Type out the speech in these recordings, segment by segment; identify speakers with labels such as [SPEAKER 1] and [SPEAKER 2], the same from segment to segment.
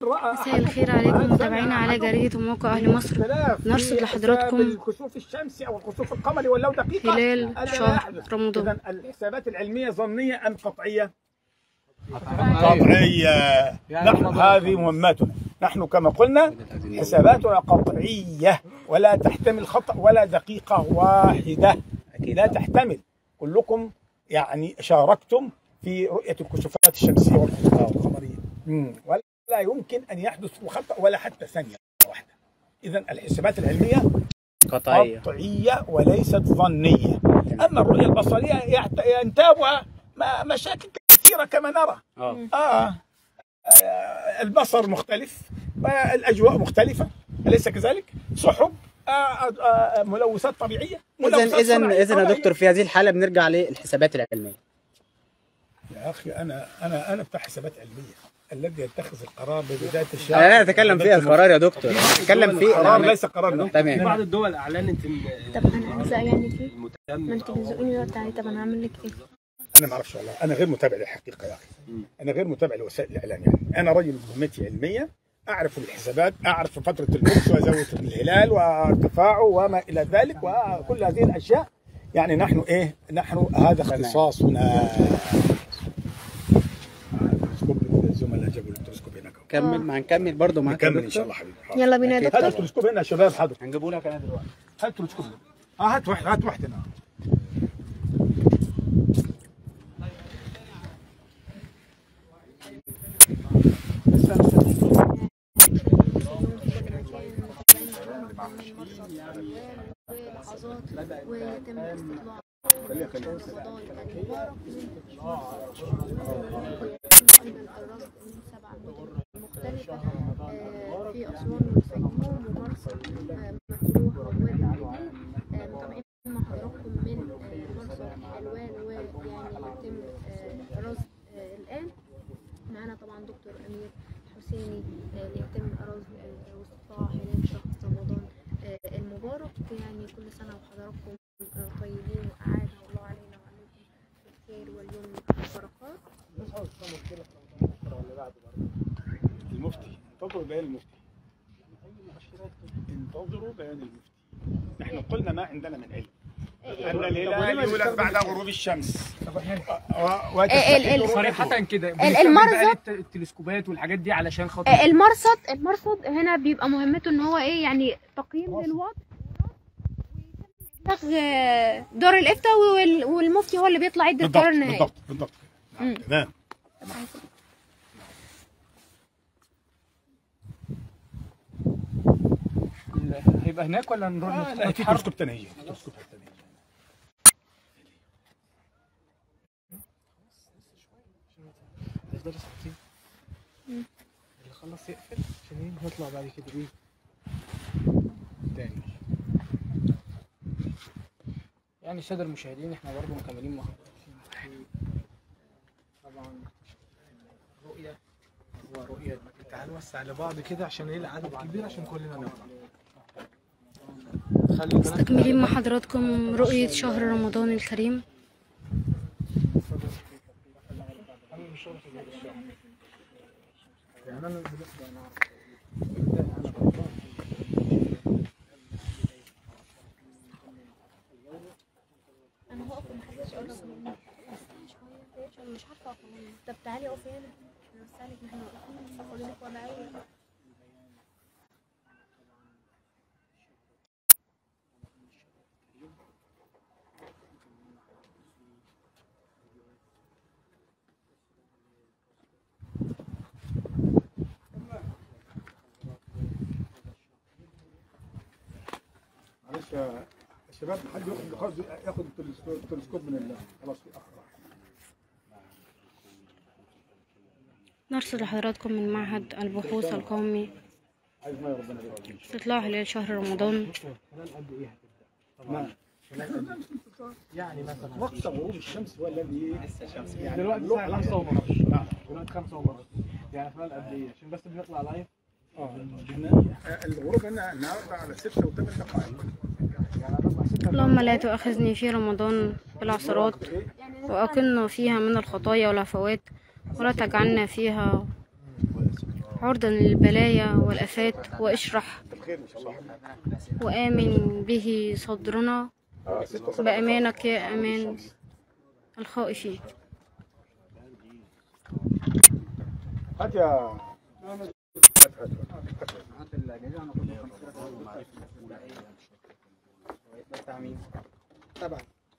[SPEAKER 1] مساء الخير عليكم متابعينا على جريدة وموقع أهل مصر. نرصد لحضراتكم
[SPEAKER 2] الكسوف الشمسي أو الكسوف القمري ولو دقيقة
[SPEAKER 1] هلال شهر رمضان.
[SPEAKER 2] إذن الحسابات العلمية ظنية أم قطعية؟ قطعية. نحن هذه مهمتنا، نحن كما قلنا حساباتنا قطعية ولا تحتمل خطأ ولا دقيقة واحدة، لا تحتمل. كلكم يعني شاركتم في رؤية الكسوفات الشمسية والكسوفات القمرية، ولا يمكن أن يحدث خطأ ولا حتى ثانية واحدة. إذن الحسابات العلمية قطعية وليست ظنية. أما الرؤية البصرية ينتابها مشاكل كثيرة كما نرى. البصر مختلف، الأجواء مختلفة، أليس كذلك؟ سحب، ملوثات طبيعية،
[SPEAKER 3] إذن يا دكتور في هذه الحالة بنرجع للحسابات العلمية.
[SPEAKER 2] يا أخي أنا بتاع حسابات علمية. الذي يتخذ القرار ببداية الشهر
[SPEAKER 3] أنا أتكلم فيها القرار يا دكتور، أتكلم فيه
[SPEAKER 2] القرار ليس قرارنا.
[SPEAKER 3] تمام.
[SPEAKER 4] في بعض الدول أعلنت
[SPEAKER 1] طب أنا هلزق يعني فيه؟ ما أنت بتزقوني دلوقتي عليه. طب أنا هعمل لك إيه؟
[SPEAKER 2] أنا ما أعرفش والله، أنا غير متابع للحقيقة يا أخي، أنا غير متابع لوسائل الإعلام. يعني أنا رجل مهمتي علمية، أعرف الحسابات، أعرف فترة اللبس وزاوية الهلال وارتفاعه وما إلى ذلك وكل هذه الأشياء. يعني نحن هذا اختصاصنا. الزملاء جابوا التلسكوب هناك.
[SPEAKER 3] كمل، ما هنكمل برضه معاك.
[SPEAKER 2] نكمل إن شاء الله حبيبي.
[SPEAKER 1] يلا بينا يا دكتور.
[SPEAKER 2] هات التلسكوب هنا يا شباب،
[SPEAKER 3] هنجيبه لك أنا دلوقتي.
[SPEAKER 2] هات التلسكوب. هات واحد هنا.
[SPEAKER 1] ويتم استطلاع الفضاء المبارك من الرصد من 7 مدن مختلفة في أسوان والفيوم ومرسى مطروح ووادي الجمال. متابعين مع حضراتكم من مرسى حلوان، ويعني يتم رصد الآن. معنا طبعا دكتور أمير حسيني ليتم رصد واستطلاع هلال شهر رمضان المبارك. يعني كل سنة وحضراتكم طيبين وأعادها الله علينا وعليكم بالخير واليمن والبركات.
[SPEAKER 2] المفتي، انتظروا بيان المفتي. انتظروا بيان المفتي. نحن قلنا ما عندنا من علم. أن الهلال يولد بعد غروب الشمس.
[SPEAKER 4] صريحة كده
[SPEAKER 1] المرصد
[SPEAKER 4] التلسكوبات والحاجات دي علشان خاطر
[SPEAKER 1] المرصد هنا بيبقى مهمته ان هو يعني تقييم للوضع دار الافتاء، والمفتي هو اللي بيطلع يدي القرار النهائي.
[SPEAKER 2] بالضبط. تمام.
[SPEAKER 4] هيبقى هناك ولا نروح
[SPEAKER 2] لا، في تلسكوب تاني هي.
[SPEAKER 4] اللي خلص يقفل عشان نطلع بعد كده تاني. يعني السادة المشاهدين احنا برضه مكملين مع طبعا رؤية ورؤية. تعالوا نوسع لبعض كده عشان ايه العدد كبير عشان كلنا نطلع.
[SPEAKER 1] مستكملين مع حضراتكم رؤية شهر رمضان الكريم.
[SPEAKER 4] يعني انا
[SPEAKER 1] هقف ومحدش يقرب مني. شوية مش عارفة اقف. طب تعالي اقفي هنا نوسعلك. احنا واقفين اقول لك وضعية.
[SPEAKER 2] معلش يا شباب، حد ياخد التلسكوب من خلاص في اخر.
[SPEAKER 1] نرصد لحضراتكم من معهد البحوث القومي استطلاع هلال شهر رمضان.
[SPEAKER 4] يعني مثلا
[SPEAKER 2] وقت غروب الشمس هو الذي
[SPEAKER 4] يعني دلوقتي الساعة 5:30. دلوقتي 5:30. يعني خلال قد ايه؟ عشان بس بنطلع لايف.
[SPEAKER 2] الغروب هنا النهارده على 6 و8 دقائق.
[SPEAKER 1] اللهم لا تؤاخذني في رمضان بالعثرات وأقلنا فيها من الخطايا والعفوات، ولا تجعلنا فيها
[SPEAKER 5] عرضة للبلايا والآفات، واشرح وآمن به صدرنا بأمانك يا أمان الخائفين.
[SPEAKER 2] هات يا
[SPEAKER 3] طبعا.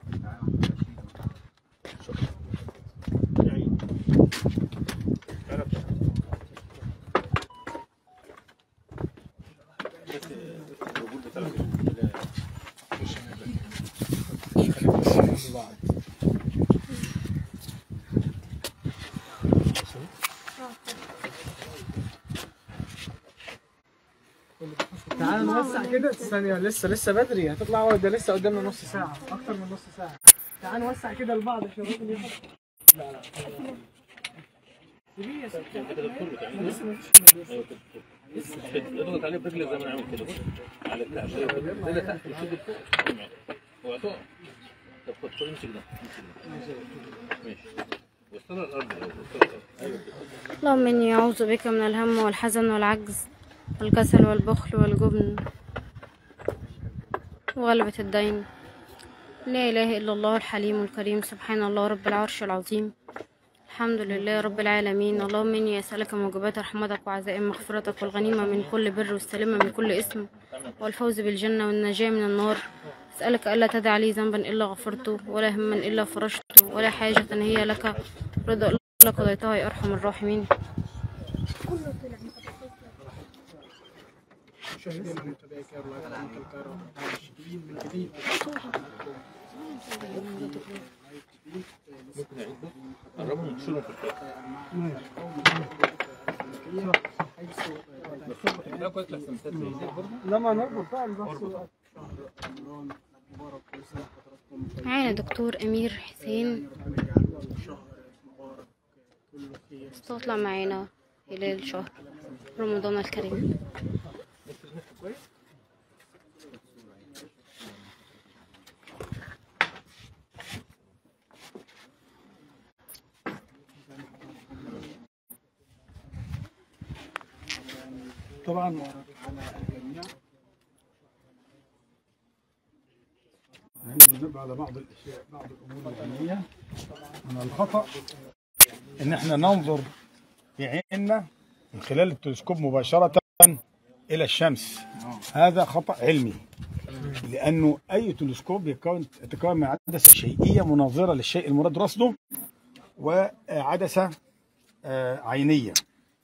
[SPEAKER 4] تعال نوسع كده ثانية، لسه بدري، هتطلع ده لسه قدامنا نص ساعة، أكتر من نص ساعة. تعال نوسع كده لبعض عشان الراجل ياخد. لا سيبيه يا ستي كده دكتور بتاعي. لسه لسه اضغط عليه برجلك زي ما انا عامل كده، بص على بتاع ده تحت وشد فوق اوعى تقع. طب خد امسك ده ماشي وصلنا الارض. ايوه
[SPEAKER 5] اللهم إني أعوذ بك من الهم والحزن والعجز والكسل والبخل والجبن وغلبة الدين. لا إله إلا الله الحليم الكريم، سبحان الله رب العرش العظيم، الحمد لله رب العالمين. اللهم إني أسألك موجبات رحمتك وعزائم مغفرتك والغنيمة من كل بر والسلامة من كل إثم والفوز بالجنة والنجاة من النار. أسألك ألا تدع لي ذنبا إلا غفرته ولا هما إلا فرجته ولا حاجة هي لك رضا إلا قضيتها يا أرحم الراحمين.
[SPEAKER 4] مشاهدينا ومتابعي كايرو لايف قناة القاهرة من جديد.
[SPEAKER 6] ممكن نعيد قربوا نشيلهم في الكتاب.
[SPEAKER 4] لما نربط بقى
[SPEAKER 5] معانا دكتور أمير حسين استطلع معانا خلال شهر رمضان الكريم.
[SPEAKER 2] طبعا ننبه على بعض الاشياء، بعض الامور العلميه. من الخطا ان احنا ننظر بعيننا من خلال التلسكوب مباشره الى الشمس. هذا خطا علمي، لانه اي تلسكوب يتكون من عدسه شيئيه مناظره للشيء المراد رصده وعدسه عينيه.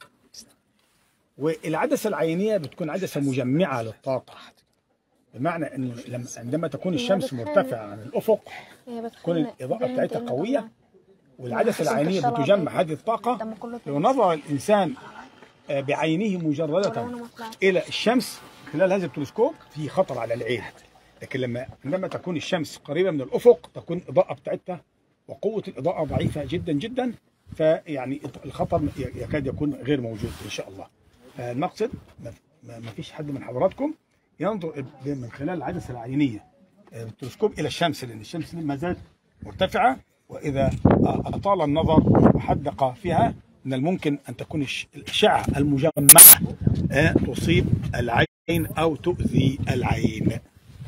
[SPEAKER 2] والعدسه العينيه بتكون عدسه مجمعه للطاقه، بمعنى انه عندما تكون الشمس مرتفعه عن الافق تكون الاضاءه بتاعتها قويه، والعدسه العينيه بتجمع هذه الطاقه. لو نظر الانسان بعينه مجرده الى الشمس خلال هذا التلسكوب في خطر على العين، لكن عندما تكون الشمس قريبه من الافق تكون الاضاءه بتاعتها وقوه الاضاءه ضعيفه جدا جدا، فيعني الخطر يكاد يكون غير موجود ان شاء الله. المقصد ما فيش حد من حضراتكم ينظر من خلال العدسه العينيه بالتلسكوب الى الشمس، لان الشمس ما زالت مرتفعه، واذا اطال النظر وحدق فيها من الممكن ان تكون الاشعه المجمعه تصيب العين او تؤذي العين.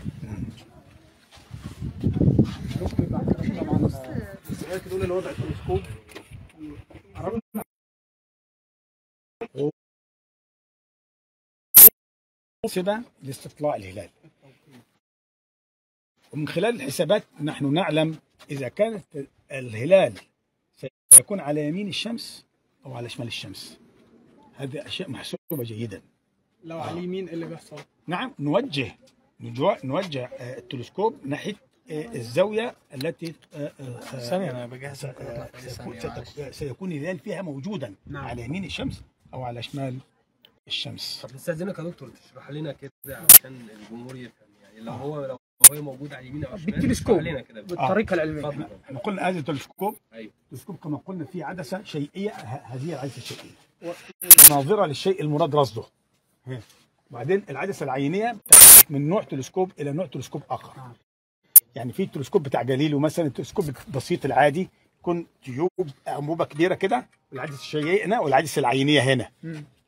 [SPEAKER 4] دول اللي وضع التلسكوب
[SPEAKER 2] مناسبة لاستطلاع الهلال، ومن خلال الحسابات نحن نعلم إذا كانت الهلال سيكون على يمين الشمس أو على شمال الشمس. هذه أشياء محسوبة جيدا.
[SPEAKER 4] لو على اليمين اللي بيحصل؟
[SPEAKER 2] نعم، نوجه التلسكوب ناحية الزاوية التي
[SPEAKER 4] ثانية أنا بجهز
[SPEAKER 2] سيكون الهلال فيها موجودا. نعم. على يمين الشمس أو على شمال الشمس.
[SPEAKER 7] طب نستأذنك يا دكتور تشرح لنا كده عشان الجمهور يفهم، يعني لو هو موجود على اليمين او الشمال
[SPEAKER 4] بالتلسكوب
[SPEAKER 7] لنا كده
[SPEAKER 4] بالطريقه العلميه.
[SPEAKER 2] احنا قلنا هذا التلسكوب،
[SPEAKER 7] ايوه
[SPEAKER 2] التلسكوب كما قلنا فيه عدسه شيئيه، هذه العدسه الشيئيه ناظره للشيء المراد رصده. وبعدين العدسه العينيه من نوع تلسكوب الى نوع تلسكوب اخر. يعني في التلسكوب بتاع جاليليو مثلا، التلسكوب البسيط العادي يكون تيوب انبوبه كبيره كده، والعدسه الشيئيه هنا والعدسه العينيه هنا.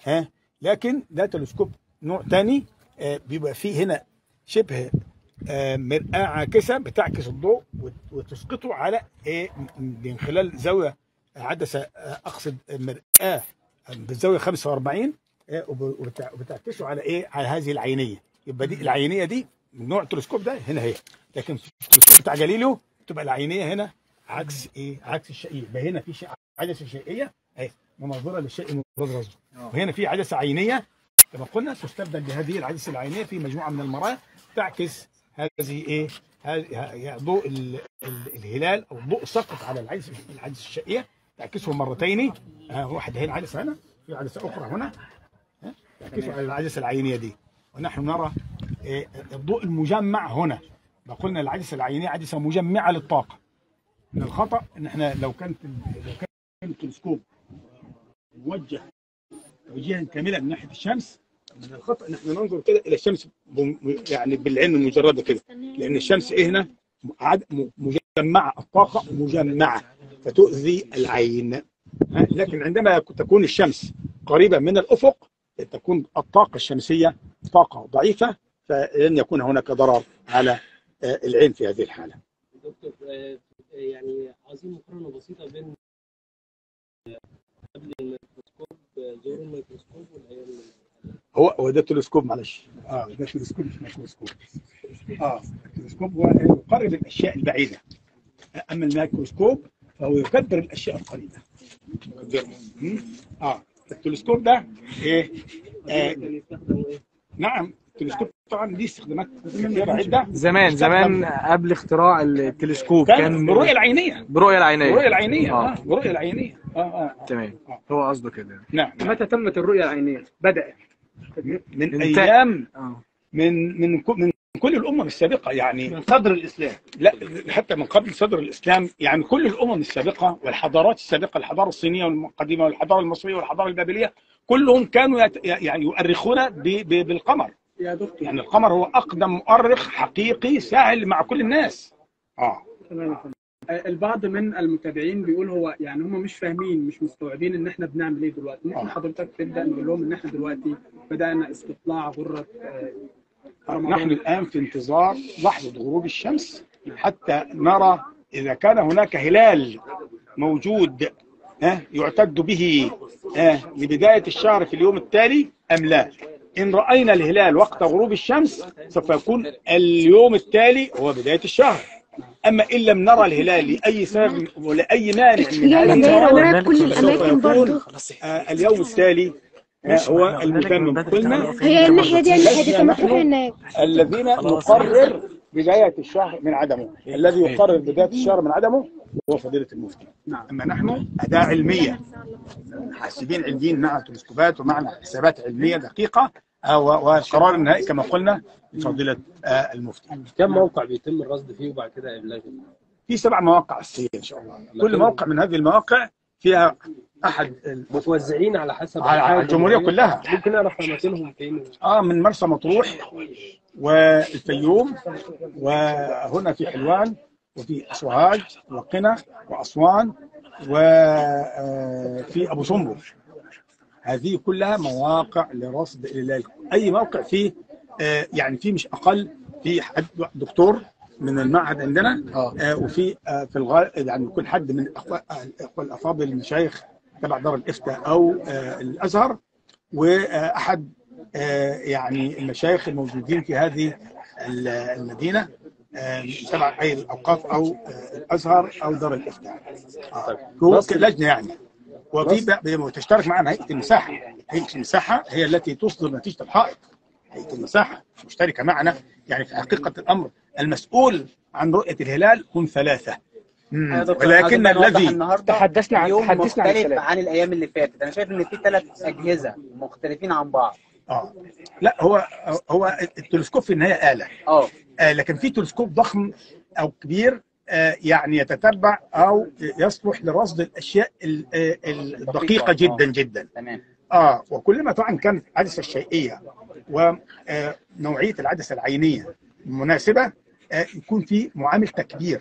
[SPEAKER 2] لكن ده تلسكوب نوع تاني بيبقى فيه هنا شبه مرآة عاكسة بتعكس الضوء وتسقطه على من خلال زاوية عدسة، أقصد مرآة بالزاوية 45 وبتعكسه على على هذه العينية. يبقى دي العينية دي من نوع التلسكوب ده هنا هي، لكن في التلسكوب بتاع جاليليو تبقى العينية هنا عكس عكس الشيئية. يبقى هنا في عدسة شيئية مناظرة للشيء مبرزه، وهنا في عدسة عينية كما قلنا تستبدل بهذه العدسة العينية في مجموعة من المرايا تعكس هذه ضوء الهلال او ضوء سقط على العدسة الشيئية، تعكسه مرتين. واحد هنا عدسة، هنا في عدسة أخرى هنا تعكسه على العدسة العينية دي، ونحن نرى الضوء المجمع هنا. قلنا العدسة العينية عدسة مجمعة للطاقة. من الخطأ ان احنا لو كان التلسكوب موجه توجيها كاملا من ناحيه الشمس، من الخطأ ان احنا ننظر كده الى الشمس يعني بالعين المجرده كده، لان الشمس هنا مجمعه، الطاقه مجمعه فتؤذي العين. لكن عندما تكون الشمس قريبه من الافق تكون الطاقه الشمسيه طاقه ضعيفه، فلن يكون هناك ضرر على العين في هذه الحاله.
[SPEAKER 7] دكتور يعني عايزين مقارنه بسيطه بين قبل الميكروسكوب، ظهور الميكروسكوب والايام.
[SPEAKER 2] هو ده تلسكوب، معلش ده تلسكوب مش ميكروسكوب. التلسكوب هو يقرب الاشياء البعيده، اما الميكروسكوب فهو يكبر الاشياء القريبه. التلسكوب ده نعم، التلسكوب طبعا ليه استخدامات كثيره عده.
[SPEAKER 8] زمان قبل اختراع التلسكوب
[SPEAKER 2] كان بالرؤيه العينيه. برؤيه العينيه.
[SPEAKER 8] تمام. هو قصده كده.
[SPEAKER 2] نعم.
[SPEAKER 3] متى تمت الرؤيه العينيه؟ بدأت
[SPEAKER 2] من ايام من كل الامم السابقه، يعني
[SPEAKER 3] من صدر الاسلام.
[SPEAKER 2] لا، حتى من قبل صدر الاسلام، يعني كل الامم السابقه والحضارات السابقه، الحضاره الصينيه والقديمه والحضاره المصريه والحضاره البابليه، كلهم كانوا يعني يؤرخون بالقمر.
[SPEAKER 3] يا دكتور
[SPEAKER 2] يعني القمر هو اقدم مؤرخ حقيقي سهل مع كل الناس.
[SPEAKER 3] تمام. البعض من المتابعين بيقول هو يعني هم مش فاهمين، مش مستوعبين ان احنا بنعمل ايه دلوقتي. ممكن حضرتك تبدا نقول لهم ان احنا دلوقتي بدانا استطلاع غره
[SPEAKER 2] نحن الان في انتظار لحظه غروب الشمس حتى نرى اذا كان هناك هلال موجود يعتد به لبدايه الشهر في اليوم التالي ام لا. إن رأينا الهلال وقت غروب الشمس سوف يكون اليوم التالي هو بداية الشهر. أما إن لم نرى الهلال لأي سبب ولأي مانع من هذه سوف يكون اليوم التالي هو المتمم. قلنا
[SPEAKER 1] هي الناحية دي كما تروح هناك.
[SPEAKER 2] الذين نقرر بداية الشهر من عدمه، الذي يقرر بداية الشهر من عدمه هو فضيلة المفتي. أما نحن أداة علمية، حاسبين علميين مع تلسكوبات ومعنا حسابات علمية دقيقة، والقرار النهائي كما قلنا بفضيلة المفتي.
[SPEAKER 7] كم موقع بيتم الرصد فيه وبعد كده إبلاغه؟
[SPEAKER 2] في 7 مواقع أساسية إن شاء الله. كل موقع من هذه المواقع فيها أحد
[SPEAKER 7] متوزعين على حسب
[SPEAKER 2] على الجمهورية كلها.
[SPEAKER 7] ممكن نعرف أماكنهم فين؟
[SPEAKER 2] من مرسى مطروح والفيوم، وهنا في حلوان، وفي سوهاج وقنا وأسوان، وفي أبو سمبل. هذه كلها مواقع لرصد الهلال. أي موقع فيه يعني فيه مش أقل، في حد دكتور من المعهد عندنا، وفي في الغالب يعني يكون حد من الأخوة الأفاضل المشايخ تبع دار الإفتاء أو الأزهر، وأحد يعني المشايخ الموجودين في هذه المدينة تبع أي الأوقاف أو الأزهر أو دار الإفتاء. هو لجنة يعني، وفي تشترك معنا هيئة المساحة. هيئة المساحة هي التي تصدر نتيجة الحائط. هيئة المساحة مشتركة معنا، يعني في حقيقة الأمر المسؤول عن رؤية الهلال هم 3. ولكن الذي
[SPEAKER 3] تحدثنا عن
[SPEAKER 9] يوم مختلف عن الأيام اللي فاتت. أنا شايف إن في 3 أجهزة مختلفين عن بعض.
[SPEAKER 2] لا، هو التلسكوب في النهاية آلة. لكن في تلسكوب ضخم أو كبير يعني يتتبع أو يصلح لرصد الأشياء الدقيقة جدا جدا.
[SPEAKER 9] تمام.
[SPEAKER 2] وكلما طبعا كانت العدسة الشيئية ونوعية العدسة العينية مناسبة يكون في معامل تكبير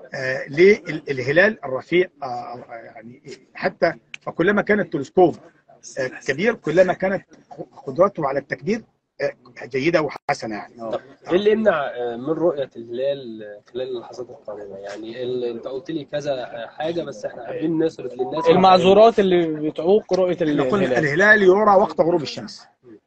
[SPEAKER 2] للهلال الرفيع. يعني حتى فكلما كان التلسكوب كبير كلما كانت قدرته على التكبير جيده وحسنه يعني.
[SPEAKER 7] طب ايه اللي يمنع من رؤيه الهلال خلال اللحظات القادمه؟ يعني انت قلت لي كذا حاجه، بس احنا حابين نسرد للناس
[SPEAKER 3] المعذورات اللي بتعوق رؤيه
[SPEAKER 2] قلنا
[SPEAKER 3] الهلال.
[SPEAKER 2] الهلال يرى وقت غروب الشمس.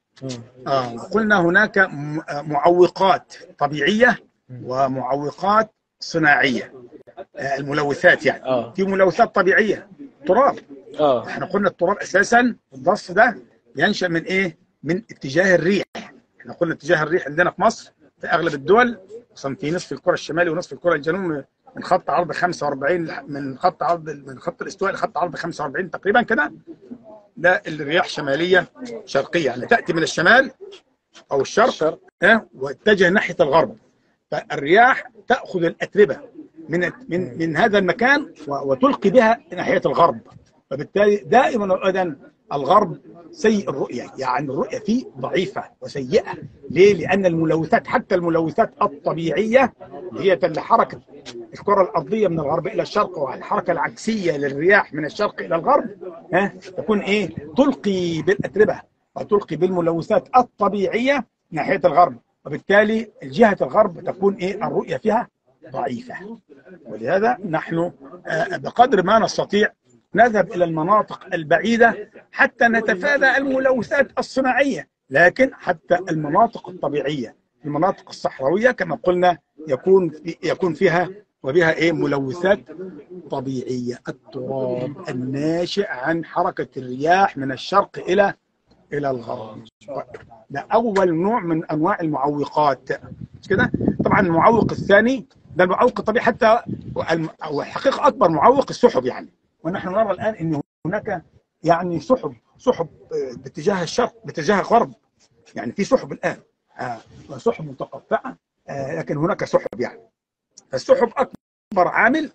[SPEAKER 2] قلنا هناك معوقات طبيعيه ومعوقات صناعيه. الملوثات يعني في ملوثات طبيعيه، تراب. احنا قلنا التراب اساسا الضص ده ينشا من ايه؟ من اتجاه الريح. احنا قلنا اتجاه الريح عندنا في مصر في اغلب الدول، خصوصا في نصف الكره الشمالي ونصف الكره الجنوبي، من خط عرض 45 من خط الاستواء لخط عرض 45 تقريبا كده. ده الرياح شماليه شرقيه، يعني تاتي من الشمال او الشرق وتتجه ناحيه الغرب. فالرياح تاخذ الاتربه من هذا المكان وتلقي بها ناحيه الغرب. فبالتالي دائما وابدا الغرب سيء الرؤيه، يعني الرؤيه فيه ضعيفه وسيئه. ليه؟ لان الملوثات، حتى الملوثات الطبيعيه هي لحركه الكره الارضيه من الغرب الى الشرق، والحركه العكسيه للرياح من الشرق الى الغرب تكون ايه؟ تلقي بالاتربه وتلقي بالملوثات الطبيعيه ناحيه الغرب. وبالتالي جهه الغرب تكون ايه؟ الرؤيه فيها ضعيفه. ولهذا نحن بقدر ما نستطيع نذهب إلى المناطق البعيدة حتى نتفادى الملوثات الصناعية، لكن حتى المناطق الطبيعية، المناطق الصحراوية كما قلنا يكون فيها وبها ايه؟ ملوثات طبيعية. التراب الناشئ عن حركة الرياح من الشرق إلى الغرب، ده أول نوع من أنواع المعوقات. مش كده؟ طبعا المعوق الثاني ده المعوق الطبيعي، حتى والحقيقة أكبر معوق السحب يعني. ونحن نرى الآن أن هناك يعني سحب باتجاه الشرق باتجاه الغرب، يعني في سحب الآن سحب متقطعة، لكن هناك سحب يعني. فالسحب أكبر عامل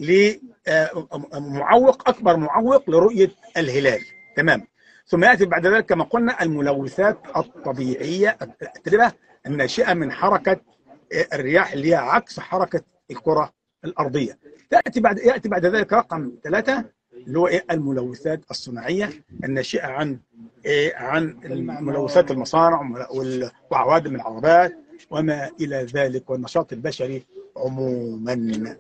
[SPEAKER 2] أكبر معوق لرؤية الهلال. تمام. ثم يأتي بعد ذلك كما قلنا الملوثات الطبيعية الناشئة من حركة الرياح اللي هي عكس حركة الكرة الأرضية. يأتي بعد ذلك رقم 3 اللي هو الملوثات الصناعية الناشئة عن ملوثات المصانع وعوادم العربات وما إلى ذلك، والنشاط البشري عموما.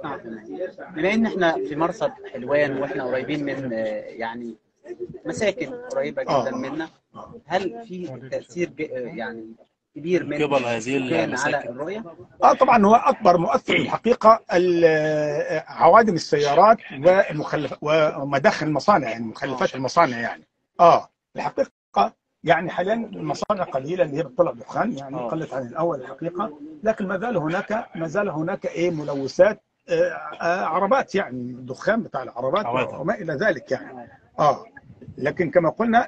[SPEAKER 9] بما ان احنا في مرصد حلوان واحنا قريبين من يعني مساكن قريبة جدا منا، هل في تأثير يعني كبير من
[SPEAKER 4] قبل هذه
[SPEAKER 9] المساكن على الرؤية؟
[SPEAKER 2] طبعا هو اكبر مؤثر الحقيقه عوادم السيارات ومداخل المصانع، يعني مخلفات المصانع يعني. الحقيقه يعني حاليا المصانع قليله اللي هي بتطلع دخان، يعني قلت عن الاول الحقيقه، لكن ما زال هناك ملوثات عربات، يعني الدخان بتاع العربات وما الى ذلك يعني. لكن كما قلنا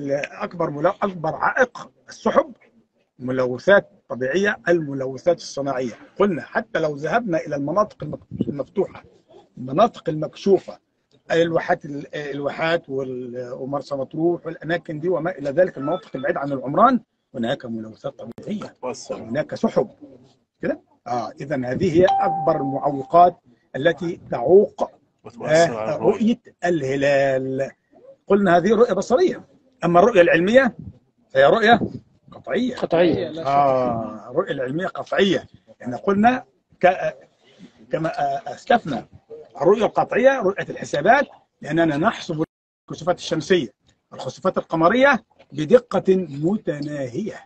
[SPEAKER 2] اكبر عائق السحب، ملوثات طبيعية، الملوثات الصناعية. قلنا حتى لو ذهبنا إلى المناطق المفتوحة، المناطق المكشوفة، الواحات ومرسى مطروح والأماكن دي وما إلى ذلك، المناطق البعيدة عن العمران، هناك ملوثات طبيعية، هناك سحب كده. إذا هذه هي أكبر المعوقات التي تعوق رؤية الهلال. قلنا هذه رؤية بصرية. أما الرؤية العلمية فهي رؤية قطعية. الرؤية العلمية قطعية. يعني قلنا كما أسلفنا الرؤية القطعية رؤية الحسابات، لأننا نحسب الكسوفات الشمسية والخسوفات القمرية بدقة متناهية.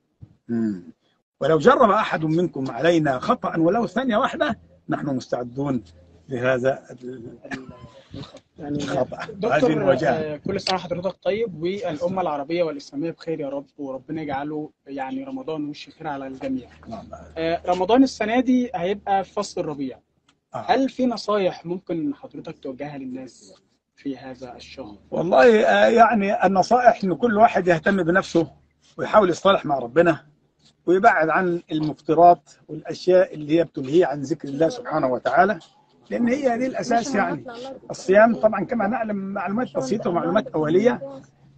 [SPEAKER 2] ولو جرب أحد منكم علينا خطأ ولو ثانية واحدة نحن مستعدون لهذا الخطأ.
[SPEAKER 3] دكتور، كل سنة حضرتك طيب، والأمة العربية والإسلامية بخير يا رب، وربنا يجعله يعني رمضان وش خير على الجميع. رمضان السنة دي هيبقى في فصل الربيع. هل في نصايح ممكن حضرتك توجهها للناس في هذا الشهر؟
[SPEAKER 2] والله يعني النصائح إن كل واحد يهتم بنفسه ويحاول يصطلح مع ربنا ويبعد عن المفترات والأشياء اللي هي بتلهيه عن ذكر الله سبحانه وتعالى، لأن هي دي الأساس. يعني الصيام طبعا كما نعلم معلومات بسيطة ومعلومات أولية.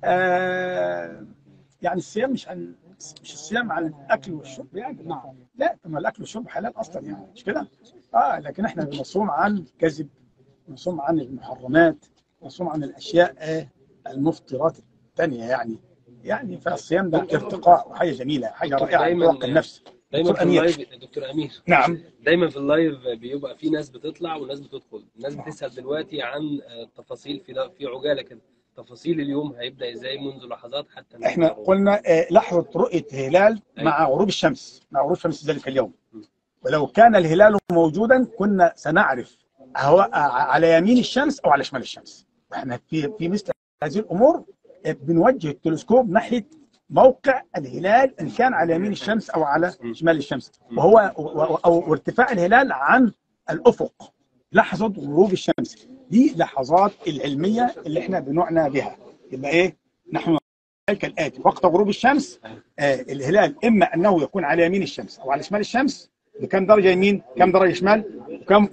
[SPEAKER 2] يعني الصيام مش الصيام عن الأكل والشرب يعني. لا، طبعا الأكل والشرب حلال أصلا يعني، مش كده؟ لكن احنا بنصوم عن الكذب، بنصوم عن المحرمات، بنصوم عن الأشياء المفطرات الثانيه يعني فالصيام ده ارتقاء وحاجه جميله، حاجه رائعه ترقي النفس.
[SPEAKER 7] دايما في اللايف دكتور امير،
[SPEAKER 2] نعم،
[SPEAKER 7] دايما في اللايف بيبقى في ناس بتطلع وناس بتدخل، الناس بتسال دلوقتي عن التفاصيل في عجاله كده، تفاصيل اليوم هيبدا ازاي منذ لحظات حتى
[SPEAKER 2] احنا قلنا لحظه رؤيه هلال مع غروب الشمس، مع غروب الشمس ذلك اليوم، ولو كان الهلال موجودا كنا سنعرف هو على يمين الشمس او على شمال الشمس. احنا في مثل هذه الامور بنوجه التلسكوب ناحيه موقع الهلال ان كان على يمين الشمس او على شمال الشمس، وهو او ارتفاع الهلال عن الافق لحظه غروب الشمس. دي لحظات العلميه اللي احنا بنعنى بها. يبقى ايه؟ نحن كالاتي: وقت غروب الشمس الهلال اما انه يكون على يمين الشمس او على شمال الشمس، بكم درجه يمين، كم درجه شمال، وكم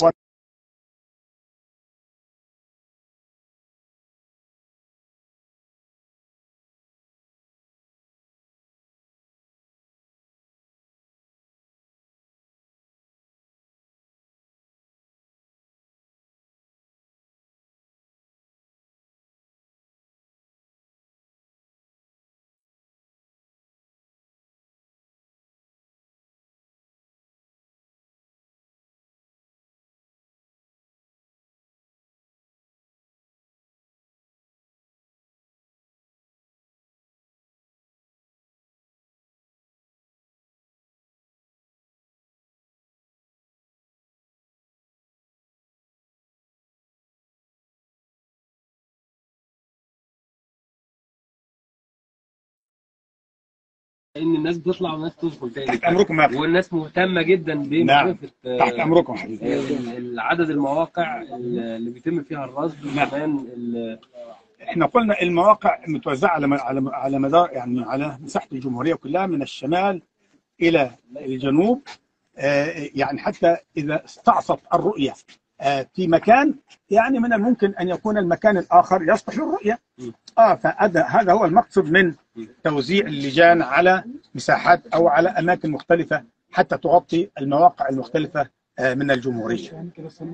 [SPEAKER 7] ان الناس بتطلع والناس تدخل تاني.
[SPEAKER 2] تحت امركم يا
[SPEAKER 7] والناس مهتمه جدا بمعرفه
[SPEAKER 2] تحت امركم حبيبي
[SPEAKER 7] عدد المواقع اللي بيتم فيها الرصد، وكمان
[SPEAKER 2] احنا قلنا المواقع متوزعه على مدار يعني على مساحه الجمهوريه كلها من الشمال الى الجنوب. يعني حتى اذا استعصت الرؤيه في مكان، يعني من الممكن ان يكون المكان الاخر يصلح للرؤيه. فهذا هو المقصد من توزيع اللجان على مساحات او على اماكن مختلفه حتى تغطي المواقع المختلفه من الجمهوريه.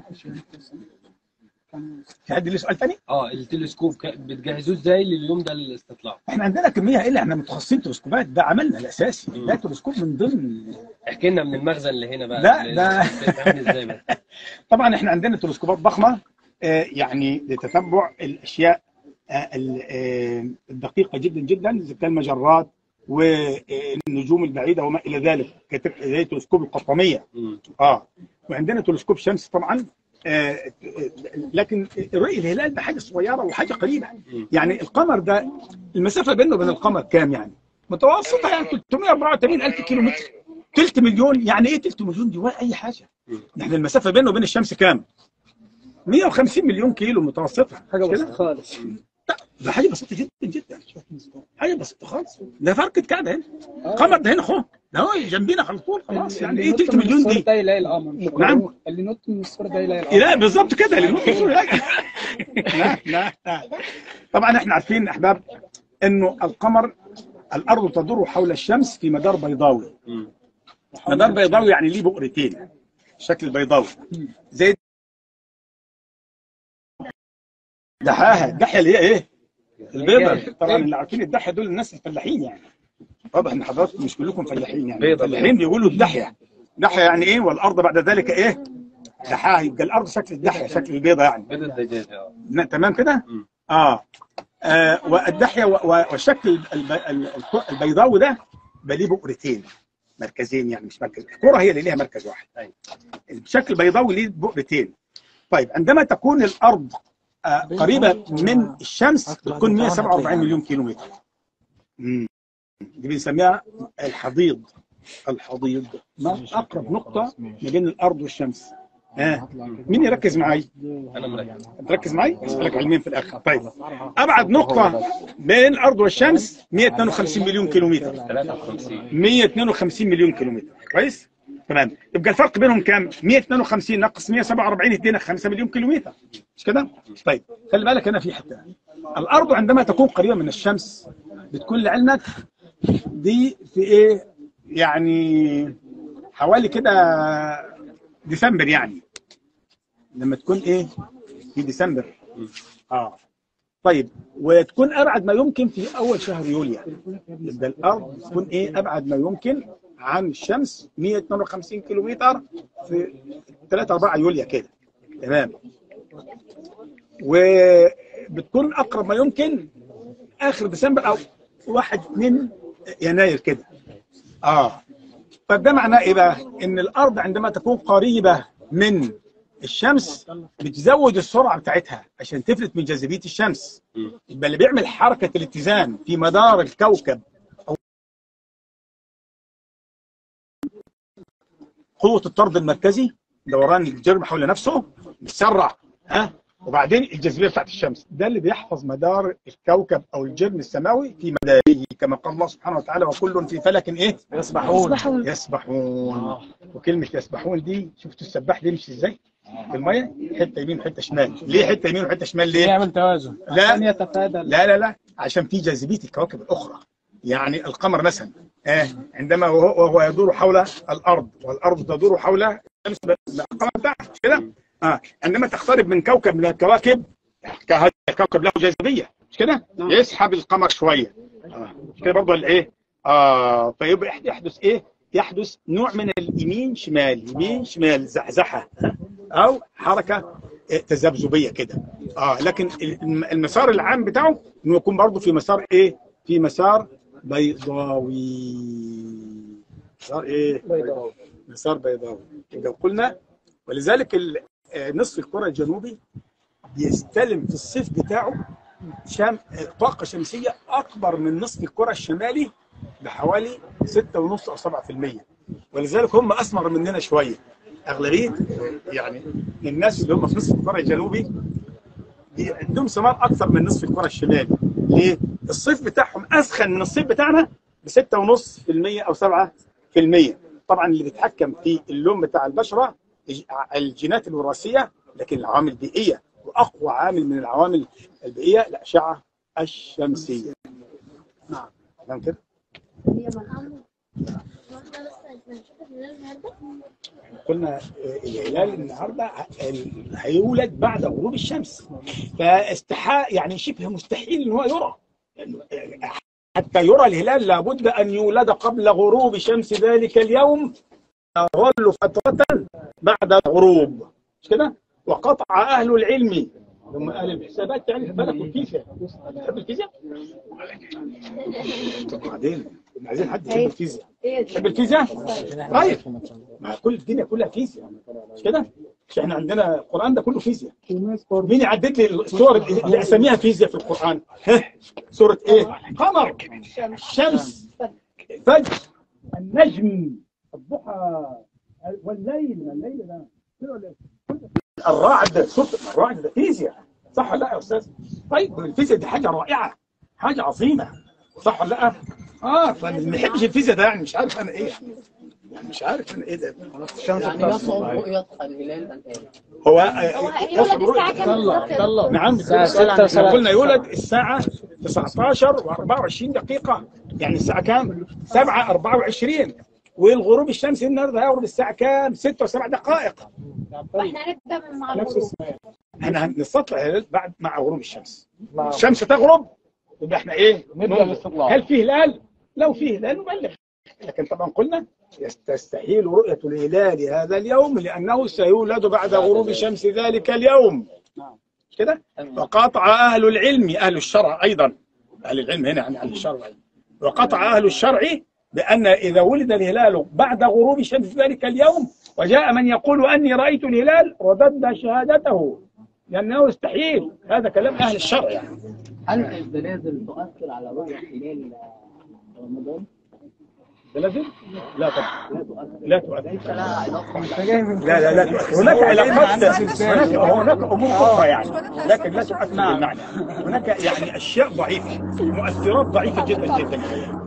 [SPEAKER 2] عندي لي سؤال ثاني؟
[SPEAKER 7] التلسكوب بتجهزوه ازاي لليوم ده للاستطلاع؟
[SPEAKER 2] احنا عندنا كميه الا احنا متخصصين تلسكوبات، ده عملنا الاساسي، ده تلسكوب من ضمن.
[SPEAKER 7] احكي لنا من المخزن اللي هنا بقى.
[SPEAKER 2] لا ده
[SPEAKER 7] ازاي بقى؟
[SPEAKER 2] طبعا احنا عندنا تلسكوبات ضخمه يعني لتتبع الاشياء الدقيقه جدا جدا زي المجرات والنجوم البعيده وما الى ذلك، زي تلسكوب القطاميه. وعندنا تلسكوب شمس طبعا. لكن رؤيه الهلال ده حاجه صغيره وحاجه قريبه. يعني القمر ده المسافه بينه وبين القمر كام يعني؟ متوسطه يعني 384,000 كيلو متر. ثلث مليون. يعني ايه ثلث مليون دي ولا اي حاجه؟ يعني المسافه بينه وبين الشمس كام؟ 150 مليون كيلو متوسطه.
[SPEAKER 3] حاجه بسيطه خالص.
[SPEAKER 2] ده حاجه بسيطه جدا جدا، حاجه بسيطه خالص. ده فرقه كعبه هنا. القمر ده هنا اهو، ده هو جنبينا على طول خلاص. يعني ايه 3 مليون دي؟
[SPEAKER 3] ده يلاقي القمر.
[SPEAKER 2] نعم،
[SPEAKER 3] اللي نط من الصوره ده يلاقي القمر.
[SPEAKER 2] لا بالظبط كده، اللي نط من الصوره لا. طبعا احنا عارفين احباب انه القمر الارض تدور حول الشمس في مدار بيضاوي. مدار بيضاوي يعني ليه بؤرتين، شكل بيضاوي زي الدحيه اللي هي ايه؟ البيضه. طبعا اللي عارفين الدحيه دول الناس الفلاحين يعني. واضح ان حضراتكم مش كلكم فلاحين يعني. الفلاحين بيقولوا الدحيه. دحيه يعني ايه؟ والارض بعد ذلك ايه؟ دحاها. يبقى الارض شكل الدحيه، شكل البيضه يعني.
[SPEAKER 7] بيض الدجاج.
[SPEAKER 2] تمام كده؟ والدحيه والشكل البيضاوي ده بقى ليه بؤرتين مركزين، يعني مش مركز. الكره هي اللي ليها مركز واحد. الشكل البيضاوي ليه بؤرتين. طيب عندما تكون الارض قريبه من الشمس بتكون 147 مليون كيلو متر. دي بنسميها الحضيض. ما اقرب نقطه ما بين الارض والشمس. مين يركز معي؟
[SPEAKER 7] انا مركز.
[SPEAKER 2] تركز معي؟ اسالك علمين في الاخر. طيب ابعد نقطه بين الارض والشمس 152 مليون كيلو متر. 152 مليون كيلو متر. كويس؟ تمام. يبقى الفرق بينهم كام؟ 152 ناقص 147 يدينا 5 مليون كيلو متر. مش كده؟ طيب خلي بالك هنا في حته. الارض عندما تكون قريبه من الشمس بتكون لعلمك دي في ايه؟ يعني حوالي كده ديسمبر، يعني لما تكون ايه؟ في ديسمبر. طيب وتكون ابعد ما يمكن في اول شهر يوليو. يبقى الارض تكون ايه ابعد ما يمكن عن الشمس 152 كيلومتر في 3-4 يوليو كده. تمام. وبتكون اقرب ما يمكن اخر ديسمبر او 1-2 يناير كده. طب ده معناه ايه بقى؟ ان الارض عندما تكون قريبه من الشمس بتزود السرعه بتاعتها عشان تفلت من جاذبيه الشمس. يبقى اللي بيعمل حركه الاتزان في مدار الكوكب او قوه الطرد المركزي، دوران الجرم حول نفسه بيسرع. وبعدين الجاذبيه بتاعت الشمس ده اللي بيحفظ مدار الكوكب او الجرم السماوي في مداره، كما قال الله سبحانه وتعالى: وكل في فلك ايه؟ يسبحون. وكلمه يسبحون دي شفتوا السباح دي مش ازاي؟ في الميه حته يمين وحته شمال. ليه حته يمين وحته شمال؟ ليه؟
[SPEAKER 3] يعمل توازن.
[SPEAKER 2] لا
[SPEAKER 3] يتفادى.
[SPEAKER 2] لا عشان في جاذبيه الكواكب الاخرى. يعني القمر مثلا عندما وهو يدور حول الارض والارض تدور حول الشمس، القمر بتاعها كده. عندما تقترب من كوكب من الكواكب، كهذا الكوكب له جاذبيه مش كده؟ يسحب القمر شويه. مش كده برضه الايه؟ فيبقى يحدث ايه؟ يحدث نوع من اليمين شمال يمين شمال، زحزحه او حركه تذبذبيه كده. لكن المسار العام بتاعه انه يكون برضه في مسار ايه؟ في مسار بيضاوي. مسار ايه؟ بيضاوي. مسار بيضاوي. يبقى قلنا ولذلك نصف الكره الجنوبي بيستلم في الصيف بتاعه طاقه شمسيه اكبر من نصف الكره الشمالي بحوالي 6.5 أو 7%. ولذلك هم اسمر مننا شويه. اغلبيه يعني الناس اللي هم في نصف الكره الجنوبي عندهم ثمار اكثر من نصف الكره الشمالي. ليه؟ الصيف بتاعهم اسخن من الصيف بتاعنا ب 6.5% او 7%. طبعا اللي بيتحكم في اللون بتاع البشره الجينات الوراثيه، لكن العوامل البيئيه، واقوى عامل من العوامل البيئيه الاشعه الشمسيه. نعم تمام كده. قلنا الهلال النهارده هيولد بعد غروب الشمس، يعني شبه مستحيل ان هو يرى. حتى يرى الهلال لابد ان يولد قبل غروب شمس ذلك اليوم، يظل فترة بعد الغروب مش كده؟ وقطع أهل العلم هم أهل الحسابات يعني الفلك والفيزياء. تحب الفيزياء؟ بعدين عايزين حد يحب الفيزياء. تحب الفيزياء؟ طيب ما كل الدنيا كلها فيزياء مش كده؟ مش احنا عندنا القرآن ده كله فيزياء. مين يعدد لي الصور اللي أسميها فيزياء في القرآن؟ سورة إيه؟ قمر، الشمس، فجر، النجم، الضحى، والليل ده الرعد. صوت الرعد ده فيزياء صح ولا لا يا استاذ؟ طيب الفيزياء دي حاجه رائعه، حاجه عظيمه صح ولا لا؟ فاللي ما يحبش الفيزياء ده يعني مش عارف انا ايه، يعني مش عارف انا ايه ده.
[SPEAKER 10] يعني يصعب رؤية الهلال
[SPEAKER 2] هو
[SPEAKER 1] يولد الساعة كام؟
[SPEAKER 2] نعم قلنا يولد الساعة 19:24 يعني الساعة كام؟ 7:24. والغروب الشمسي النهارده هيغرب الساعة كام؟ 6:07.
[SPEAKER 1] واحنا هنبدأ من مع
[SPEAKER 2] نفس السؤال. احنا هنستطلع الهلال بعد مع غروب الشمس. الشمس تغرب يبقى احنا ايه؟ نبدأ الاستطلاع. هل في هلال؟ لو في هلال نبلغ. لكن طبعا قلنا يستحيل رؤية الهلال هذا اليوم لأنه سيولد بعد غروب شمس ذلك اليوم. كده؟ وقطع أهل العلم، أهل الشرع أيضا، أهل العلم هنا يعني أهل الشرع، وقطع أهل الشرع بأن إذا ولد الهلال بعد غروب شمس ذلك اليوم وجاء من يقول أني رأيت الهلال ردد شهادته لأنه يستحيل. هذا كلام أهل الشرع يعني.
[SPEAKER 10] هل الزلازل تؤثر على رؤية هلال رمضان؟
[SPEAKER 2] زلازل؟ لا طبعا لا تؤثر.
[SPEAKER 10] لا
[SPEAKER 2] تؤثر. هناك علاقات، هناك امور اخرى يعني، لكن لا تؤثر بالمعنى. هناك يعني اشياء ضعيفه، مؤثرات ضعيفه جدا جدا.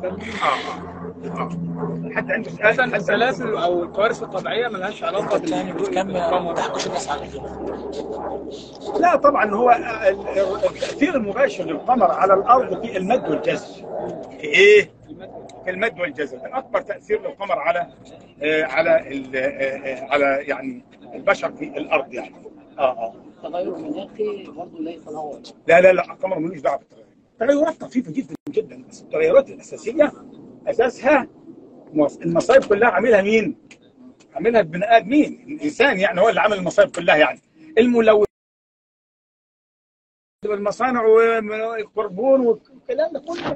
[SPEAKER 2] حتى عنده سؤال.
[SPEAKER 3] الزلازل او الكوارث الطبيعيه ملهاش علاقه بالقمر.
[SPEAKER 2] لا طبعا هو التاثير المباشر للقمر على الارض في المد والجزر. ايه؟ في المد والجزر اكبر تاثير للقمر على على يعني البشر في الارض يعني.
[SPEAKER 10] التغير المناخي برضه ليس له.
[SPEAKER 2] لا القمر ملوش دعوه بالتغير. تغيرات طفيفه جدا جدا، بس التغيرات الاساسيه اساسها المصايب كلها عاملها مين؟ عاملها البني ادمين، الانسان يعني هو اللي عامل المصايب كلها، يعني الملوث والمصانع والكربون والكلام ده كله.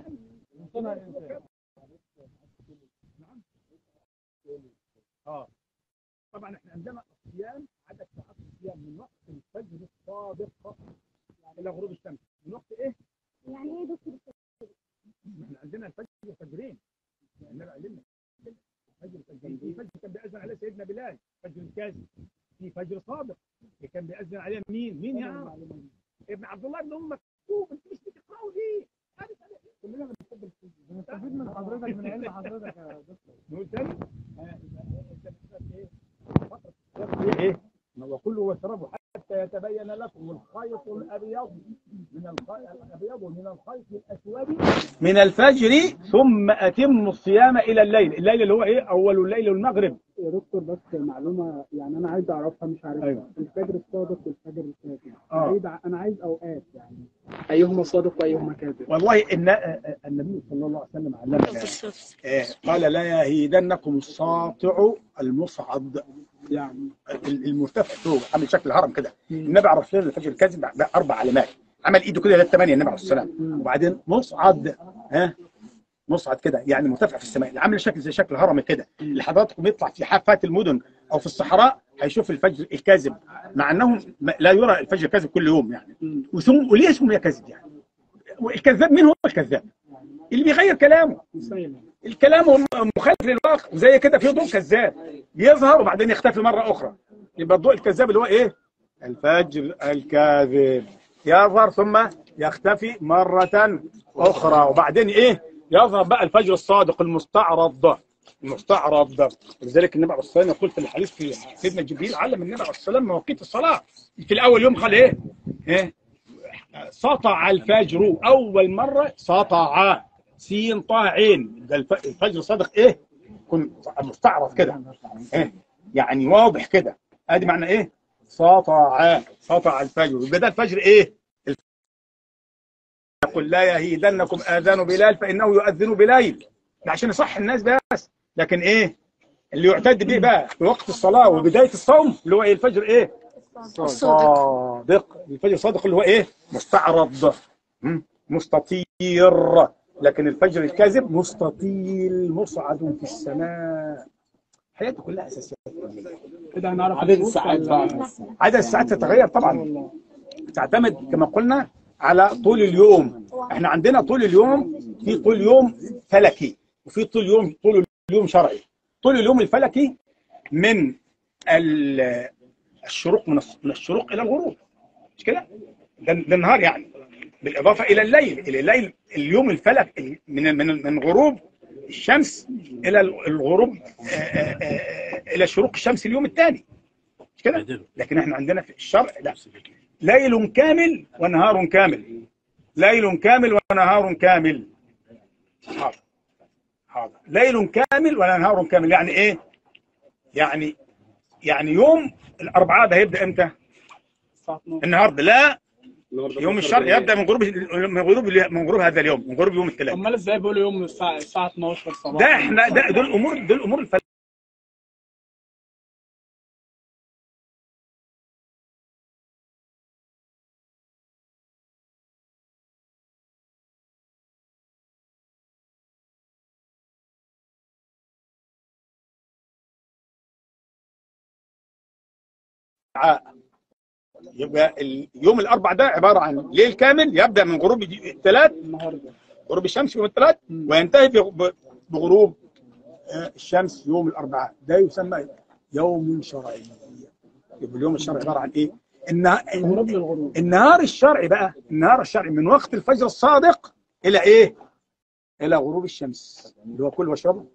[SPEAKER 2] طبعا احنا عندنا الصيام عدد ساعات الصيام من وقت الفجر الصادق الى غروب الشمس. من وقت ايه؟
[SPEAKER 1] يعني ايه دكتور؟
[SPEAKER 2] احنا عندنا الفجر فجرين، النبي علمنا فجر فجرين. في فجر كان بيأذن عليه سيدنا بلال، فجر الكاذب. في فجر صادق كان بيأذن عليه مين يا ابن عبد الله بن ام مكتوم. انت مش بتقراوا ليه؟ كلنا بنحب بنستفيد من حضرتك، من علم حضرتك يا دكتور. نقول تاني ايه؟ هو كله واشربوا حتى يتبين لكم الخيط الابيض من الخيط الاسود من الفجر ثم اتموا الصيام الى الليل اللي هو ايه؟ اول الليل المغرب.
[SPEAKER 3] يا دكتور بس معلومه يعني انا عايز اعرفها، مش عارفها.
[SPEAKER 2] أيوة.
[SPEAKER 3] الفجر الصادق والفجر الكاذب، انا عايز اوقات يعني ايهما صادق وايهما كاذب.
[SPEAKER 2] والله ان النبي صلى الله عليه وسلم علمنا قال لا يهيدنكم الساطع المصعد، يعني المرتفع فوق عامل شكل هرم كده. النبي عرف لنا الفجر الكاذب باربع علامات، عمل ايده كده للثمانيه النبي عليه الصلاه والسلام، وبعدين مصعد مصعد كده يعني مرتفع في السماء، عامل شكل زي شكل هرم كده. اللي حضراتكم يطلع في حافات المدن او في الصحراء هيشوف الفجر الكاذب، مع انه لا يرى الفجر الكاذب كل يوم يعني. وليه اسمه كاذب يعني؟ والكذاب مين هو الكذاب؟ اللي بيغير كلامه، الكلام مخالف للواقع. وزي كده في ضوء كذاب بيظهر وبعدين يختفي مره اخرى، يبقى الضوء الكذاب اللي هو ايه؟ الفجر الكاذب يظهر ثم يختفي مره اخرى، وبعدين ايه؟ يظهر بقى الفجر الصادق المستعرض. لذلك النبي عليه الصلاه والسلام يقول في الحديث في سيدنا جبريل علم النبي عليه الصلاه والسلام مواقيت الصلاه. في الاول يوم قال ايه؟ سطع الفجر، اول مره سطع سين طاء عين. ده الفجر الصادق ايه؟ يكون مستعرض كده يعني واضح كده. ادي معنى ايه؟ سطع الفجر. يبقى ده الفجر ايه؟ يقول لا يهيدنكم اذان بلال فانه يؤذن بليل، ده عشان يصح الناس بس. لكن ايه اللي يعتد به بقى في وقت الصلاه وبدايه الصوم اللي هو ايه؟ الفجر ايه؟ صادق. الفجر الصادق اللي هو ايه؟ مستعرض مستطير. لكن الفجر الكاذب مستطيل مصعد في السماء. حياته كلها اساسيات
[SPEAKER 3] كده هنعرف عدد الساعات بقى.
[SPEAKER 2] عدد الساعات تتغير طبعا، تعتمد كما قلنا على طول اليوم. احنا عندنا طول اليوم، في طول يوم فلكي وفي طول اليوم شرعي. طول اليوم الفلكي من الشروق، من الشروق الى الغروب، مش كده؟ ده النهار يعني، بالاضافه الى الليل. اليوم الفلك من غروب الشمس الى الغروب الى شروق الشمس اليوم الثاني، مش كده؟ لكن احنا عندنا في الشرع لا، ليل كامل ونهار كامل. ليل كامل ونهار كامل. حاضر. ليل كامل ونهار كامل يعني ايه؟ يعني يوم الاربعاء ده هيبدا امتى؟ النهارده لا، يوم الشرق يبدا من غروب هذا اليوم، من غروب يوم الثلاث.
[SPEAKER 3] امال ازاي بيقولوا يوم الساعه 12 صباحا؟
[SPEAKER 2] ده احنا دول امور يبقى اليوم الاربع ده عباره عن ليل كامل يبدا من غروب الثلاث، غروب الشمس يوم الثلاث، وينتهي بغروب الشمس يوم الاربعاء. ده يسمى يوم شرعي. يبقى اليوم الشرعي عباره عن ايه؟ النهار الشرعي بقى، النهار الشرعي من وقت الفجر الصادق الى ايه؟ الى غروب الشمس، اللي هو كل واشربه.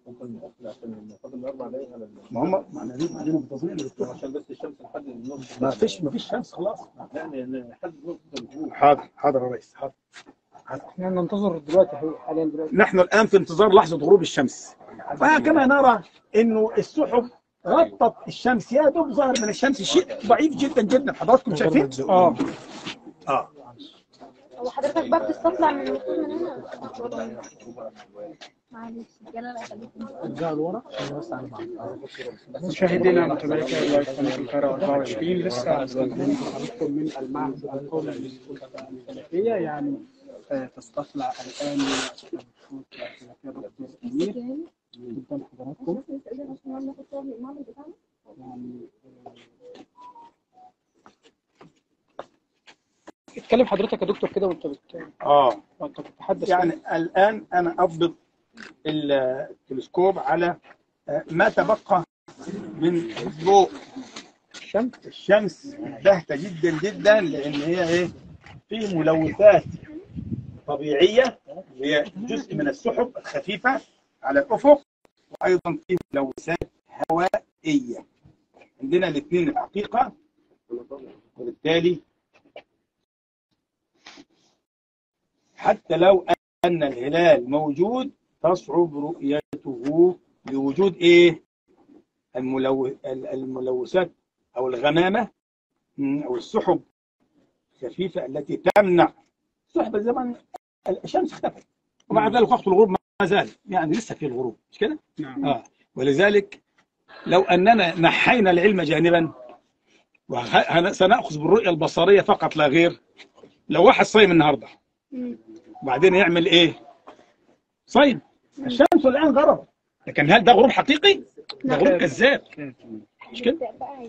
[SPEAKER 2] ما هم معنا منتظرين
[SPEAKER 4] عشان بس الشمس لحد النص.
[SPEAKER 2] ما فيش شمس خلاص.
[SPEAKER 4] لحد النص.
[SPEAKER 2] حاضر يا ريس، حاضر.
[SPEAKER 3] احنا ننتظر دلوقتي حاليا دلوقتي.
[SPEAKER 2] نحن الان في انتظار لحظه غروب الشمس. وكما نرى انه السحب غطت الشمس، يا دوب ظهر من الشمس شيء ضعيف جدا جدا. حضراتكم شايفين؟
[SPEAKER 3] اه
[SPEAKER 1] هو حضرتك بقى بتستطلع من الوصول من هنا؟ معلش
[SPEAKER 3] مشاهدينا متابعي لايف قناه القاهره 24 لسه استخدمنا حضراتكم من المعهد القومي للبحوث الفلكيه، يعني تستطلع الان البحوث الفلكيه دكتور امير قدام حضراتكم. يعني اتكلم حضرتك يا دكتور كده وانت بتتحدث.
[SPEAKER 2] يعني الان انا اضبط التلسكوب على ما تبقى من ضوء الشمس باهته جدا جدا، لان هي ايه، في ملوثات طبيعيه هي جزء من السحب الخفيفه على الافق، وايضا في ملوثات هوائيه. عندنا الاثنين الحقيقه، وبالتالي حتى لو ان الهلال موجود تصعب رؤيته لوجود ايه، الملوثات او الغمامه او السحب الخفيفه التي تمنع سحب الزمن. الشمس اختفت ومع ذلك وقت الغروب ما زال، يعني لسه في الغروب، مش كده؟
[SPEAKER 3] نعم.
[SPEAKER 2] ولذلك لو اننا نحينا العلم جانبا وسنأخذ بالرؤيه البصريه فقط لا غير، لو واحد صايم النهارده وبعدين يعمل ايه؟ صايم، الشمس الان غربت، لكن هل ده غروب حقيقي؟ ده غروب كذاب، مش كده؟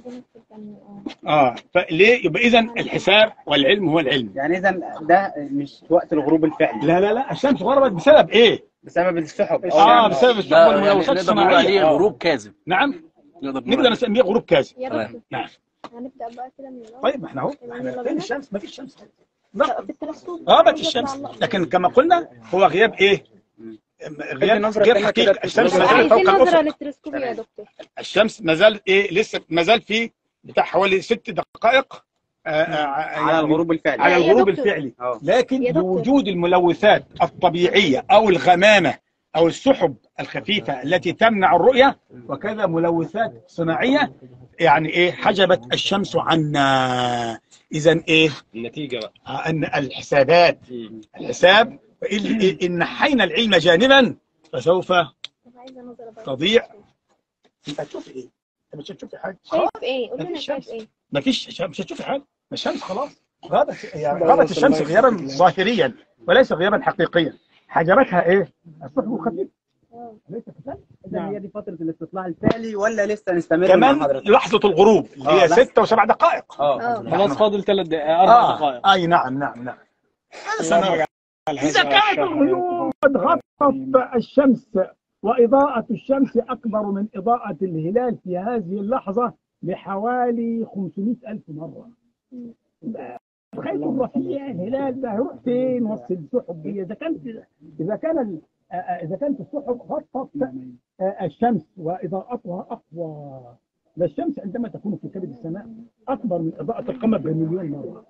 [SPEAKER 2] فليه؟ يبقى اذا الحساب والعلم هو العلم.
[SPEAKER 9] يعني اذا ده مش وقت الغروب الفعلي.
[SPEAKER 2] لا الشمس غربت بسبب ايه؟
[SPEAKER 9] بسبب السحب.
[SPEAKER 2] بسبب السحب والملوثات الصناعيه.
[SPEAKER 6] عليه غروب كاذب.
[SPEAKER 2] نعم، نقدر نسميه غروب كاذب. نعم.
[SPEAKER 1] هنبدأ بقى كده من الأول.
[SPEAKER 2] طيب ما احنا اهو، احنا فين الشمس؟ ما فيش شمس.
[SPEAKER 1] في التلسكوب
[SPEAKER 2] غابت الشمس، لكن كما قلنا هو غياب ايه؟ غياب غير حقيقي. الشمس ما زالت فوق
[SPEAKER 1] نظرة
[SPEAKER 2] الافق.
[SPEAKER 1] للتلسكوب يا دكتور.
[SPEAKER 2] الشمس ما زال ايه، لسه ما زال في بتاع حوالي 6 دقائق
[SPEAKER 9] على الغروب الفعلي.
[SPEAKER 2] على الغروب الفعلي، لكن بوجود الملوثات الطبيعيه او الغمامه او السحب الخفيفه التي تمنع الرؤيه، وكذا ملوثات صناعيه، يعني ايه، حجبت الشمس عنا. اذا ايه
[SPEAKER 7] النتيجه بقى؟
[SPEAKER 2] ان الحساب ان نحينا العلم جانبا فسوف تضيع. انت هتشوف ايه؟ انت مش هتشوفي حاجه.
[SPEAKER 1] شايف ايه؟ قول لنا شايف ايه؟
[SPEAKER 2] مش هتشوفي حاجه، الشمس خلاص غابت الشمس غيابا ظاهريا وليس غيابا حقيقيا. حجبتها ايه؟ السحب الخفيف. ليس كذلك.
[SPEAKER 9] اذا هي دي فتره الاستطلاع الفعلي ولا لسه نستمر
[SPEAKER 2] كمان
[SPEAKER 9] مع حضرتك؟
[SPEAKER 2] لحظه الغروب اللي هي 6 و7 دقائق.
[SPEAKER 3] خلاص فاضل 3 دقائق 4 دقائق.
[SPEAKER 2] اي نعم. إذا كانت الغيوم قد غطت الشمس وإضاءة الشمس أكبر من إضاءة الهلال في هذه اللحظة بحوالي 500,000 مرة. خيط الرفيع الهلال ده هيروح فين وسط السحب دي؟ إذا كانت السحب غطت الشمس وإضاءتها أقوى. ده الشمس عندما تكون في كبد السماء أكبر من إضاءة القمر بمليون مرة.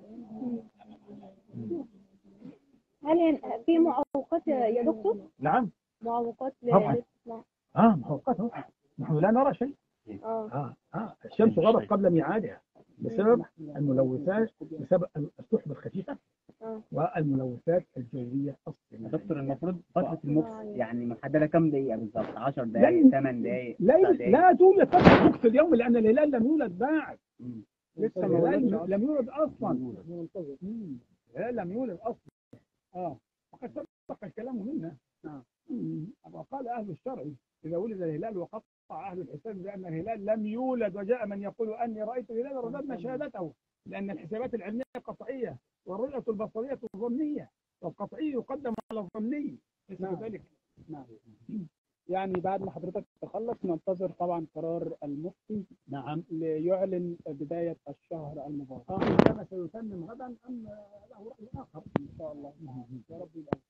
[SPEAKER 1] هل في معوقات يا دكتور؟
[SPEAKER 2] نعم.
[SPEAKER 1] معوقات
[SPEAKER 2] طبعا. معوقات. نحن لا نرى شيء. الشمس غربت قبل ميعادها بسبب الملوثات، بسبب السحب الخفيفة والملوثات الجوية أصلا.
[SPEAKER 9] دكتور المفروض فترة المكس يعني محددة كم دقيقة بالضبط؟ 10 دقائق، 8 دقائق،
[SPEAKER 2] لا توجد فترة مكس اليوم لأن الهلال لم يولد بعد. لسه الهلال لم يولد أصلا. الهلال لم يولد أصلا. وقد سبق الكلام منا. وقال أهل الشرع إذا ولد الهلال وقطع أهل الحساب بأن الهلال لم يولد وجاء من يقول أني رأيت الهلال رددنا شهادته، لأن الحسابات العلمية قطعية والرؤية البصرية ظنية، والقطعي يقدم على الظني. ليس كذلك.
[SPEAKER 3] يعني بعد ما حضرتك تخلص ننتظر طبعا قرار المفتي.
[SPEAKER 2] نعم.
[SPEAKER 3] ليعلن بداية الشهر المبارك.
[SPEAKER 2] كان سيتمم غدا أم له رأي آخر؟
[SPEAKER 3] إن شاء الله. يا رب يبارك.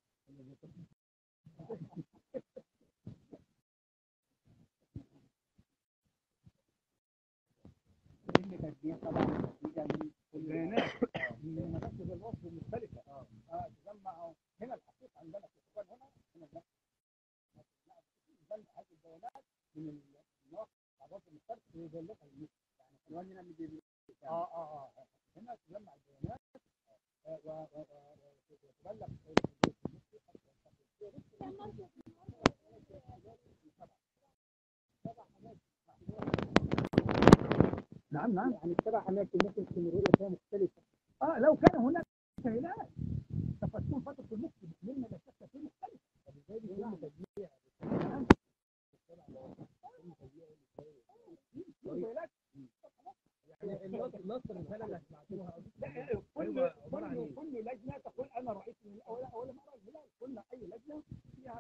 [SPEAKER 2] طبعا البيانات من مراكز الوصف المختلفة تجمع هنا الحقيقة عندنا في السودان هنا هذه البيانات من المواقع هنا تجمع البيانات وتبلغ نعم يعني السبع اماكن ممكن تكون الرؤيه فيها مختلفه. لو كان هناك هلال فقد تكون فتره المخ مما لا شك فيه مختلفه، فبالتالي يتم تجميع
[SPEAKER 11] نص الرساله اللي سمعتوها
[SPEAKER 2] كل لجنه تقول انا رايت اول مره الهلال، قلنا اي لجنه فيها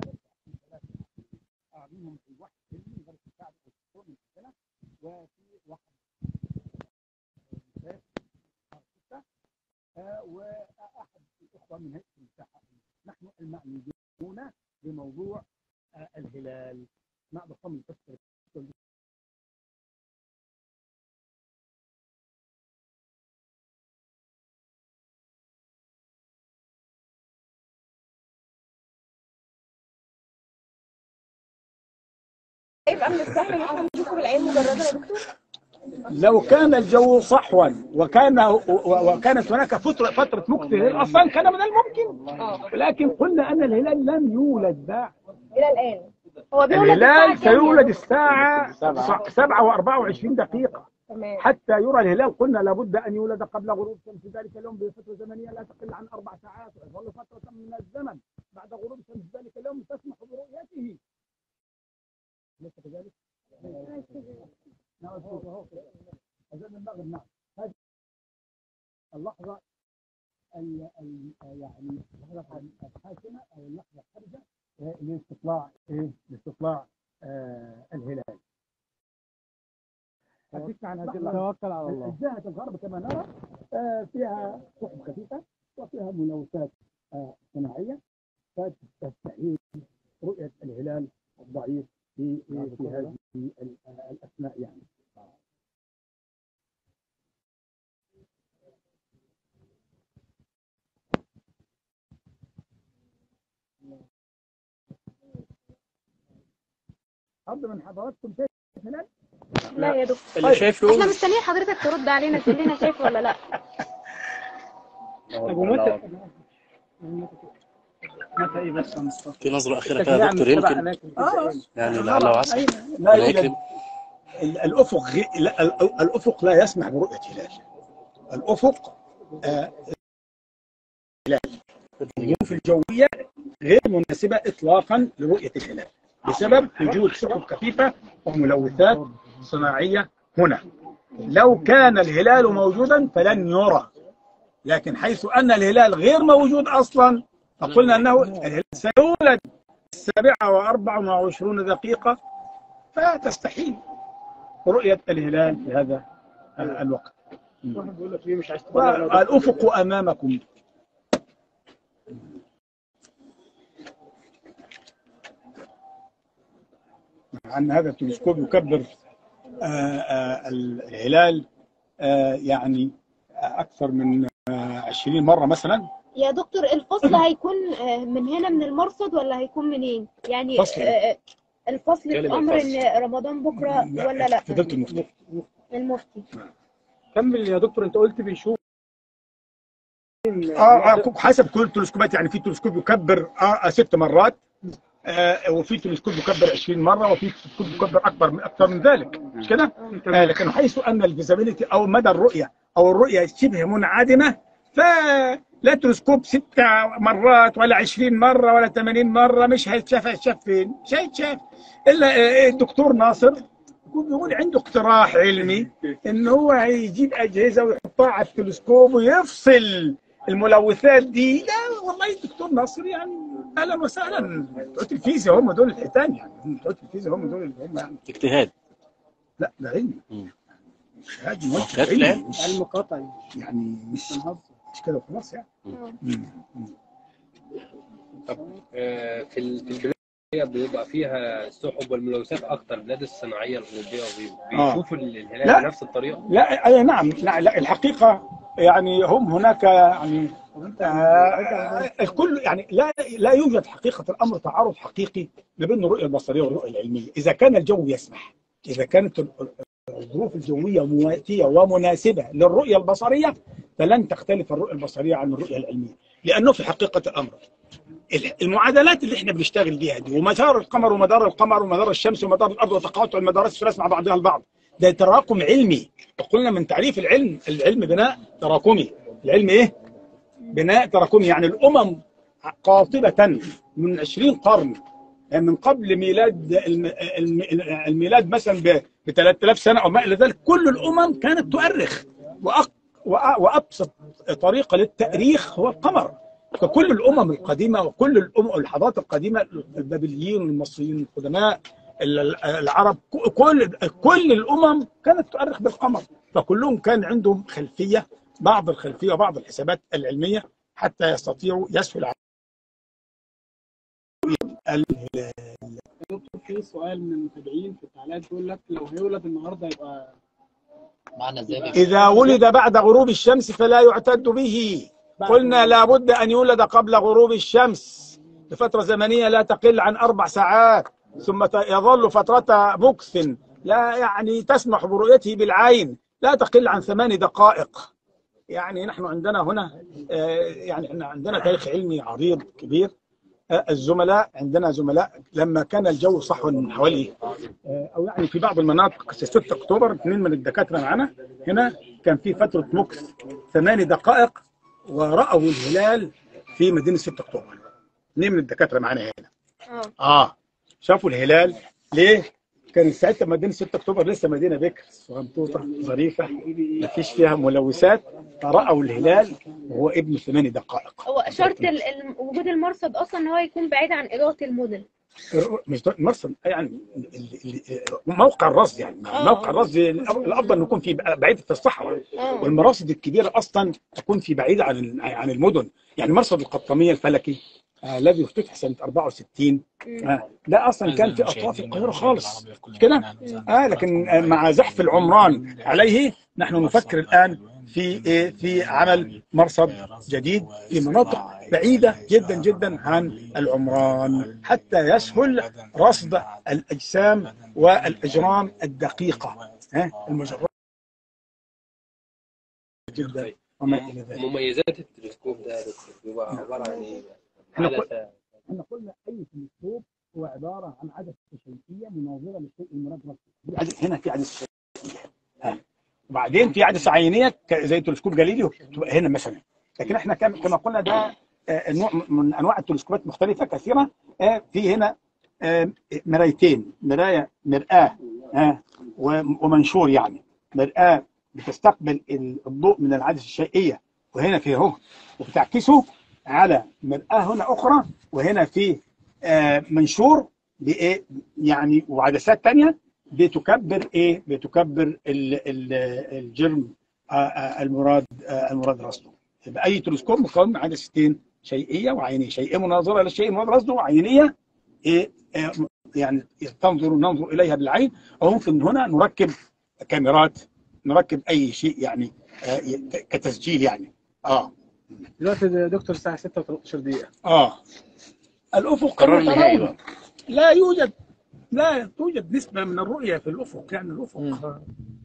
[SPEAKER 2] منهم واحد علمي درس الساعه من السنه، وفي واحد واحد الاخوه من هيئه المساحه. نحن المعنيون بموضوع الهلال مع ضم الفكر.
[SPEAKER 12] يبقى من السهل ان احنا نشوفه بالعين مجرده يا دكتور؟
[SPEAKER 2] لو كان الجو صحوا وكانت هناك فترة مكث اصلا كان من الممكن، لكن قلنا ان الهلال لم يولد بعد
[SPEAKER 12] الى الان. هو
[SPEAKER 2] الهلال سيولد الساعة 7:24 حتى يرى الهلال. قلنا لابد ان يولد قبل غروب شمس ذلك اليوم بفترة زمنية لا تقل عن 4 ساعات، ويظل فترة من الزمن بعد غروب شمس ذلك اليوم تسمح برؤيته. ليس كذلك؟ أذان المغرب. نعم، هذه اللحظة يعني اللحظة الحاسمة أو اللحظة الحرجة لاستطلاع الهلال. حدثنا عن هذه اللحظة. توكل على الله. جهة الغرب كما نرى فيها سحب خفيفة وفيها ملوثات صناعية، فتستحيل رؤية الهلال الضعيف في هذه الأثناء يعني. حد من حضراتكم شايف الهلال؟
[SPEAKER 12] لا يا دكتور.
[SPEAKER 2] اللي شايف له
[SPEAKER 12] احنا مستنيين حضرتك ترد علينا تقول لنا شايف ولا لا.
[SPEAKER 3] متى ايه بس
[SPEAKER 13] في نظرة أخيرة كده يا دكتور يمكن يعني لعل وعسى.
[SPEAKER 2] لا يوجد الأفق لا يسمح برؤية هلال. الأفق الظروف الجوية غير مناسبة إطلاقا لرؤية الهلال بسبب وجود سحب خفيفة وملوثات صناعية هنا. لو كان الهلال موجودا فلن يرى، لكن حيث أن الهلال غير موجود أصلا فقلنا أنه الهلال سيولد 7:24 فتستحيل رؤية الهلال في هذا الوقت. الأفق أمامكم. عن هذا التلسكوب يكبر الهلال يعني أكثر من 20 مرة مثلا.
[SPEAKER 12] يا دكتور الفصل هيكون من هنا من المرصد ولا هيكون منين؟ يعني الفصل في أمر إن رمضان بكرة ولا لا؟
[SPEAKER 2] فضلت
[SPEAKER 12] المفتي.
[SPEAKER 3] كمل يا دكتور. أنت قلت بيشوف
[SPEAKER 2] حسب كل التلسكوبات، يعني في تلسكوب يكبر 6 مرات، وفي تلسكوب يكبر 20 مرة، وفي تلسكوب يكبر أكثر من ذلك، مش كده؟ لكن حيث أن الفيزابيليتي أو مدى الرؤية أو الرؤية شبه منعدمة، فلا تلسكوب 6 مرات ولا 20 مرة ولا 80 مرة مش هيتشاف فين؟ مش هيتشاف. إلا الدكتور ناصر بيقول عنده اقتراح علمي إن هو هيجيب أجهزة ويحطها على التلسكوب ويفصل الملوثات دي. لا والله الدكتور ناصر يعني اهلا وسهلا، بتوع الفيزياء هم دول الحيتان، يعني بتوع الفيزياء هم دول اللي هم يعني
[SPEAKER 13] اجتهاد.
[SPEAKER 2] لا ده علمي. اجتهاد مش
[SPEAKER 3] علم قطعي
[SPEAKER 2] يعني مش كده وخلاص يعني.
[SPEAKER 7] طب في البلاد بيبقى فيها السحب والملوثات اكتر، البلاد الصناعيه الاوروبيه بيشوفوا الهلال بنفس الطريقه؟
[SPEAKER 2] لا نعم، لا الحقيقه يعني هم هناك يعني الكل يعني لا يوجد حقيقه الامر تعارض حقيقي ما بين الرؤيه البصريه والرؤيه العلميه اذا كان الجو يسمح. اذا كانت الظروف الجويه مواتيه ومناسبه للرؤيه البصريه فلن تختلف الرؤيه البصريه عن الرؤيه العلميه، لانه في حقيقه الامر المعادلات اللي احنا بنشتغل بيها دي ومدار القمر ومدار القمر ومدار الشمس ومدار الارض وتقاطع المدارات الثلاث مع بعضها البعض، ده تراكم علمي. وقلنا من تعريف العلم بناء تراكمي. العلم ايه؟ بناء تراكمي، يعني الامم قاطبه من 20 قرن، يعني من قبل ميلاد الميلاد مثلا ب 3000 سنه او ما الى ذلك، كل الامم كانت تؤرخ، وابسط طريقه للتاريخ هو القمر. فكل الامم القديمه وكل الحضارات القديمه، البابليين والمصريين القدماء العرب، كل الامم كانت تؤرخ بالقمر، فكلهم كان عندهم خلفيه، بعض الخلفيه وبعض الحسابات العلميه حتى يستطيعوا يسهل
[SPEAKER 3] دكتور في سؤال من المتابعين في التعليقات بيقول لك لو هيولد النهارده يبقى
[SPEAKER 10] معنى ازاي؟
[SPEAKER 2] إذا ولد بعد غروب الشمس فلا يعتد به. قلنا لابد أن يولد قبل غروب الشمس لفترة زمنية لا تقل عن 4 ساعات، ثم يظل فترة مكث لا يعني تسمح برؤيته بالعين لا تقل عن 8 دقائق. يعني نحن عندنا هنا يعني احنا عندنا تاريخ علمي عريض كبير. عندنا زملاء لما كان الجو صحوا من حوالي او يعني في بعض المناطق 6 اكتوبر 2 من الدكاتره معنا هنا كان في فتره مكث 8 دقائق ورأوا الهلال في مدينه 6 اكتوبر. 2 من الدكاتره معنا هنا شافوا الهلال. ليه؟ كان ساعتها مدينه 6 اكتوبر لسه مدينه بكر صغنطوطه ظريفه ما فيش فيها ملوثات، فرأوا الهلال وهو ابن 8 دقائق.
[SPEAKER 12] هو شرط وجود المرصد اصلا ان هو يكون بعيد عن اضاءه المدن.
[SPEAKER 2] مش المرصد يعني موقع الرصد، يعني موقع الرصد الافضل انه يكون في بعيد في الصحراء، والمراصد الكبيره اصلا تكون في بعيده عن المدن. يعني مرصد القطاميه الفلكي الذي افتتح سنه 64 ده اصلا كان في اطراف القاهره خالص مش كده؟ لكن مع زحف العمران عليه نحن نفكر الان في عمل مرصد جديد في مناطق بعيده جدا جدا عن العمران حتى يسهل رصد الاجسام والاجرام الدقيقه المجرده جدا.
[SPEAKER 7] مميزات التلسكوب ده يا دكتور بيبقى عباره عن ايه؟
[SPEAKER 2] احنا قلنا اي تلسكوب هو عباره عن عدسه شيئيه مناظره للشيء المراد رصده. هنا في عدسه شيئيه وبعدين في عدسه عينيه زي تلسكوب جاليليو تبقى هنا مثلا. لكن احنا كما قلنا ده نوع من انواع التلسكوبات مختلفه كثيره. في هنا مرايتين، مرآة ومنشور، يعني مرآة بتستقبل الضوء من العدسه الشيئيه وهنا في اهو وبتعكسه على مرآة هنا اخرى، وهنا في منشور بايه يعني وعدسات ثانيه بتكبر الجرم المراد رصده. يبقى اي تلسكوب مكون من عدستين شيئيه وعينيه، شيئيه مناظره للشيء المراد رصده، وعينيه يعني ننظر اليها بالعين، او ممكن هنا نركب كاميرات، نركب اي شيء يعني كتسجيل يعني.
[SPEAKER 3] دلوقتي دكتور الساعه 6 و13 دقيقه.
[SPEAKER 2] الافق لا توجد نسبه من الرؤيه في الافق، يعني الافق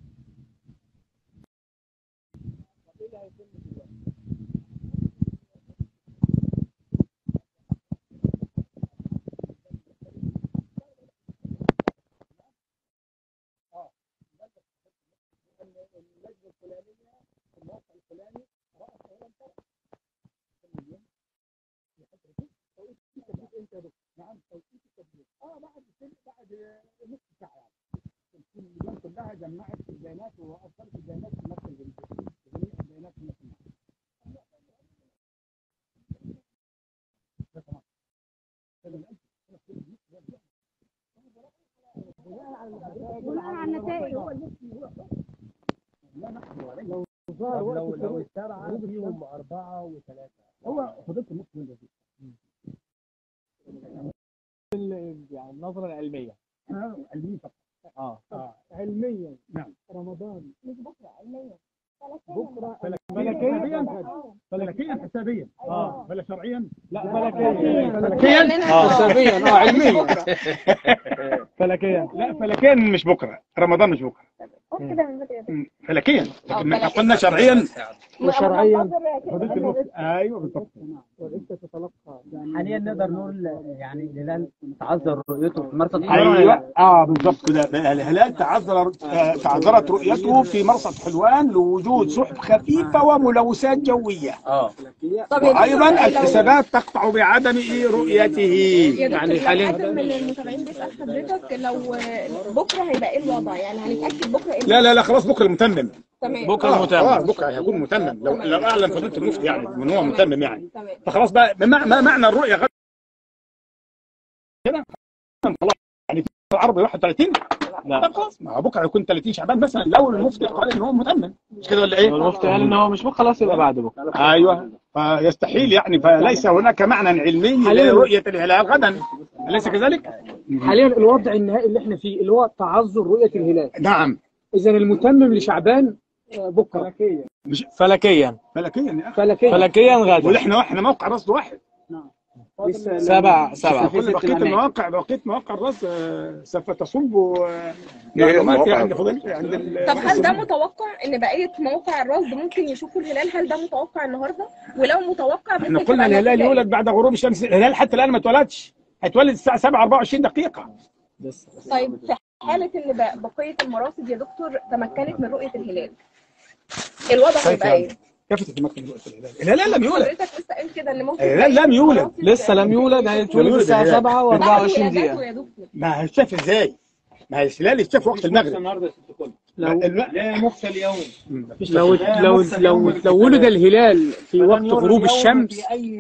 [SPEAKER 2] بعد نص ساعه يعني اليوم كلها جمعت البيانات وافضلت البيانات في نفس جميع البيانات في نفس
[SPEAKER 12] بناء على النتائج هو
[SPEAKER 11] لو السبعه فيهم 4 و3
[SPEAKER 2] هو فضلت نص من
[SPEAKER 11] يعني النظره العلميه
[SPEAKER 2] علميا فقط.
[SPEAKER 11] علميا
[SPEAKER 2] نعم
[SPEAKER 11] رمضان
[SPEAKER 12] مش بكره علميا
[SPEAKER 2] فلكيا حسابيا ولا شرعيا؟
[SPEAKER 11] لا فلكيا حسابيا علميا فلكيا.
[SPEAKER 2] لا فلكيا مش بكره، رمضان مش بكره فلكيا، لكن احنا قلنا شرعيا
[SPEAKER 11] وشرعيا
[SPEAKER 2] فضيلة المفتي. ايوه بالضبط.
[SPEAKER 11] ولسه تتلقى
[SPEAKER 9] حاليا نقدر نقول يعني الهلال تعذر رؤيته في مرصد
[SPEAKER 2] ايوه بالضبط كده. الهلال تعذرت رؤيته في مرصد حلوان لوجود سحب خفيفه وملوثات جويه. وايضا الحسابات تقطع بعدم رؤيته.
[SPEAKER 14] يعني حاليا من المتابعين بيسال حضرتك لو بكره هيبقى ايه الوضع؟ يعني هنتاكد بكره ايه؟
[SPEAKER 2] لا خلاص بكره المتمم.
[SPEAKER 14] تمام.
[SPEAKER 2] بكره المتمم. بكره هيكون متمم لو اعلن فضيله المفتي يعني من هو متمم يعني. فخلاص بقى ما معنى الرؤيه غدا كده يعني في العرض 31. لا خلاص ما بكره هيكون 30 شعبان مثلا لو المفتي قال ان هو متمم، مش كده ولا ايه؟
[SPEAKER 11] المفتي قال ان هو مش بكره خلاص يبقى بعد بكره.
[SPEAKER 2] ايوه فيستحيل يعني، فليس هناك معنى علمي لرؤيه الهلال غدا، أليس كذلك؟
[SPEAKER 11] حاليا الوضع النهائي اللي احنا فيه اللي هو تعذر رؤيه الهلال.
[SPEAKER 2] نعم.
[SPEAKER 11] اذا المتمم لشعبان بكره فلكيا فلكيا غدا.
[SPEAKER 2] واحنا موقع رصد واحد.
[SPEAKER 11] نعم.
[SPEAKER 2] 7 كل بقيه مواقع الرصد سوف تصب معلومات عند فضيلة عند
[SPEAKER 14] طب هل ده متوقع ان بقيه مواقع الرصد ممكن يشوفوا الهلال؟ هل ده متوقع النهارده؟ ولو متوقع
[SPEAKER 2] احنا قلنا الهلال يولد بعد غروب الشمس. الهلال حتى الان ما اتولدش، هيتولد الساعه 7:24 دقيقه.
[SPEAKER 14] طيب في حاله ان بقيه المراصد يا دكتور تمكنت من رؤيه الهلال الوضع هيبقى ايه؟
[SPEAKER 2] كيف تتمكن من رؤيه الهلال؟ الهلال لم يولد.
[SPEAKER 14] حضرتك لسه قايل كده ان ممكن
[SPEAKER 2] الهلال لم يولد،
[SPEAKER 11] لسه لم يولد، هيتولد الساعه 7:24 دقيقه.
[SPEAKER 2] ما هيتشاف ازاي؟ ما هي الهلال يتشاف وقت المغرب.
[SPEAKER 11] مخفى اليوم. لو ولد الهلال في وقت غروب الشمس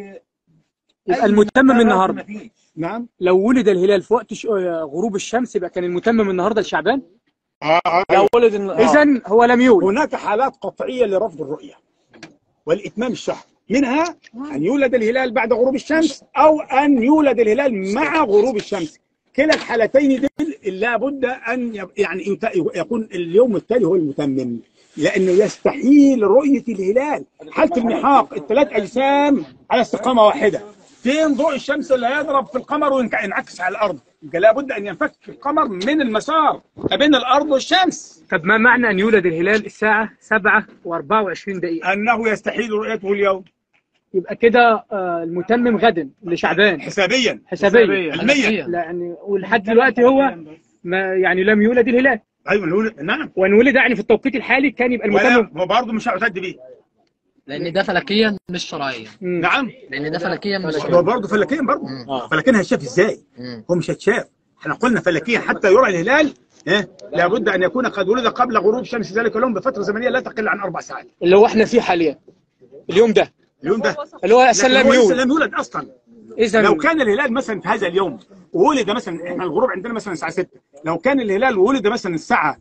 [SPEAKER 11] يبقى المتمم النهارده.
[SPEAKER 2] نعم.
[SPEAKER 11] لو ولد الهلال في وقت غروب الشمس يبقى كان المتمم النهارده لشعبان. لو ولد اذا هو لم يولد.
[SPEAKER 2] هناك حالات قطعيه لرفض الرؤيه والاتمام الشهر، منها ان يولد الهلال بعد غروب الشمس او ان يولد الهلال مع غروب الشمس. كلا الحالتين دول لابد ان يعني يكون اليوم التالي هو المتمم، لانه يستحيل رؤيه الهلال. حاله المحاق الثلاث اجسام على استقامه واحده، فين ضوء الشمس اللي هيضرب في القمر وينعكس على الارض؟ لابد ان ينفك القمر من المسار ما بين الارض والشمس.
[SPEAKER 11] طب ما معنى ان يولد الهلال الساعه 7:24 دقيقه؟
[SPEAKER 2] انه يستحيل رؤيته اليوم.
[SPEAKER 11] يبقى كده المتمم غدا لشعبان
[SPEAKER 2] حسابيا
[SPEAKER 11] علميا. يعني ولحد دلوقتي هو ما يعني لم يولد الهلال.
[SPEAKER 2] ايوه نعم.
[SPEAKER 11] وان ولد يعني في التوقيت الحالي كان يبقى المتمم.
[SPEAKER 2] هو برضه مش هيعتد بيه
[SPEAKER 10] لان ده فلكيا مش شرعيا.
[SPEAKER 2] نعم.
[SPEAKER 10] لان ده فلكيا مش
[SPEAKER 2] شرعيا. هو برضه فلكيا برضه. فلكيا هيتشاف ازاي؟ هو مش هيتشاف. احنا قلنا فلكيا حتى يرى الهلال لابد ان يكون قد ولد قبل غروب شمس ذلك اليوم بفتره زمنيه لا تقل عن 4 ساعات.
[SPEAKER 11] اللي هو احنا فيه حاليا اليوم ده اللي هو اصلا لم يولد
[SPEAKER 2] اصلا. اذا لو كان الهلال مثلا في هذا اليوم وولد مثلا، احنا الغروب عندنا مثلا الساعه 6، لو كان الهلال ولد مثلا الساعه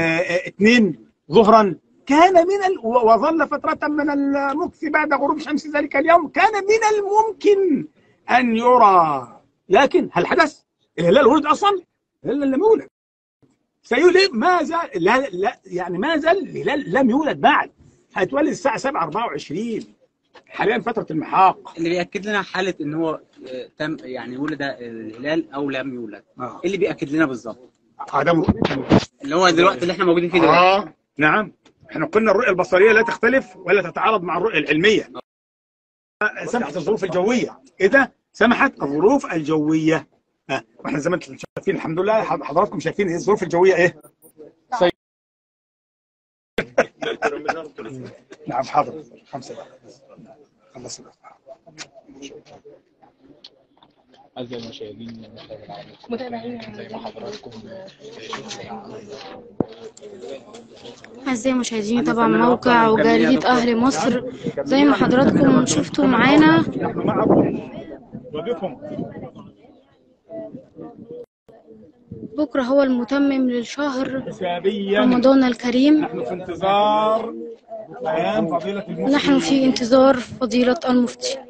[SPEAKER 2] 2 ظهرا كان وظل فتره من المكث بعد غروب شمس ذلك اليوم كان من الممكن ان يرى. لكن هل حدث؟ الهلال ولد اصلا؟ الهلال لم يولد. سيولد ما زال لا يعني ما زال الهلال لم يولد بعد، هيتولد الساعه 7:24 حاليا فتره المحاق.
[SPEAKER 9] اللي بياكد لنا حاله ان هو تم يعني ولد الهلال او لم يولد. ايه اللي بياكد لنا بالظبط؟ اللي هو دلوقتي اللي احنا موجودين فيه دلوقتي.
[SPEAKER 2] نعم. احنا قلنا الرؤيه البصريه لا تختلف ولا تتعارض مع الرؤيه العلميه. سمحت الظروف الجويه، اذا سمحت الظروف الجويه. واحنا زي ما انتم شايفين الحمد لله، حضراتكم شايفين الظروف الجويه ايه؟ نعم حاضر 5 دقائق خلص.
[SPEAKER 4] أعزائي المشاهدين زي ما حضراتكم
[SPEAKER 5] أعزائي المشاهدين طبعا موقع وجريدة أهل مصر زي ما حضراتكم شفتوا معانا. بكرة هو المتمم للشهر رمضان الكريم.
[SPEAKER 2] نحن في انتظار بيان فضيلة المفتي.
[SPEAKER 5] نحن في انتظار فضيلة المفتي.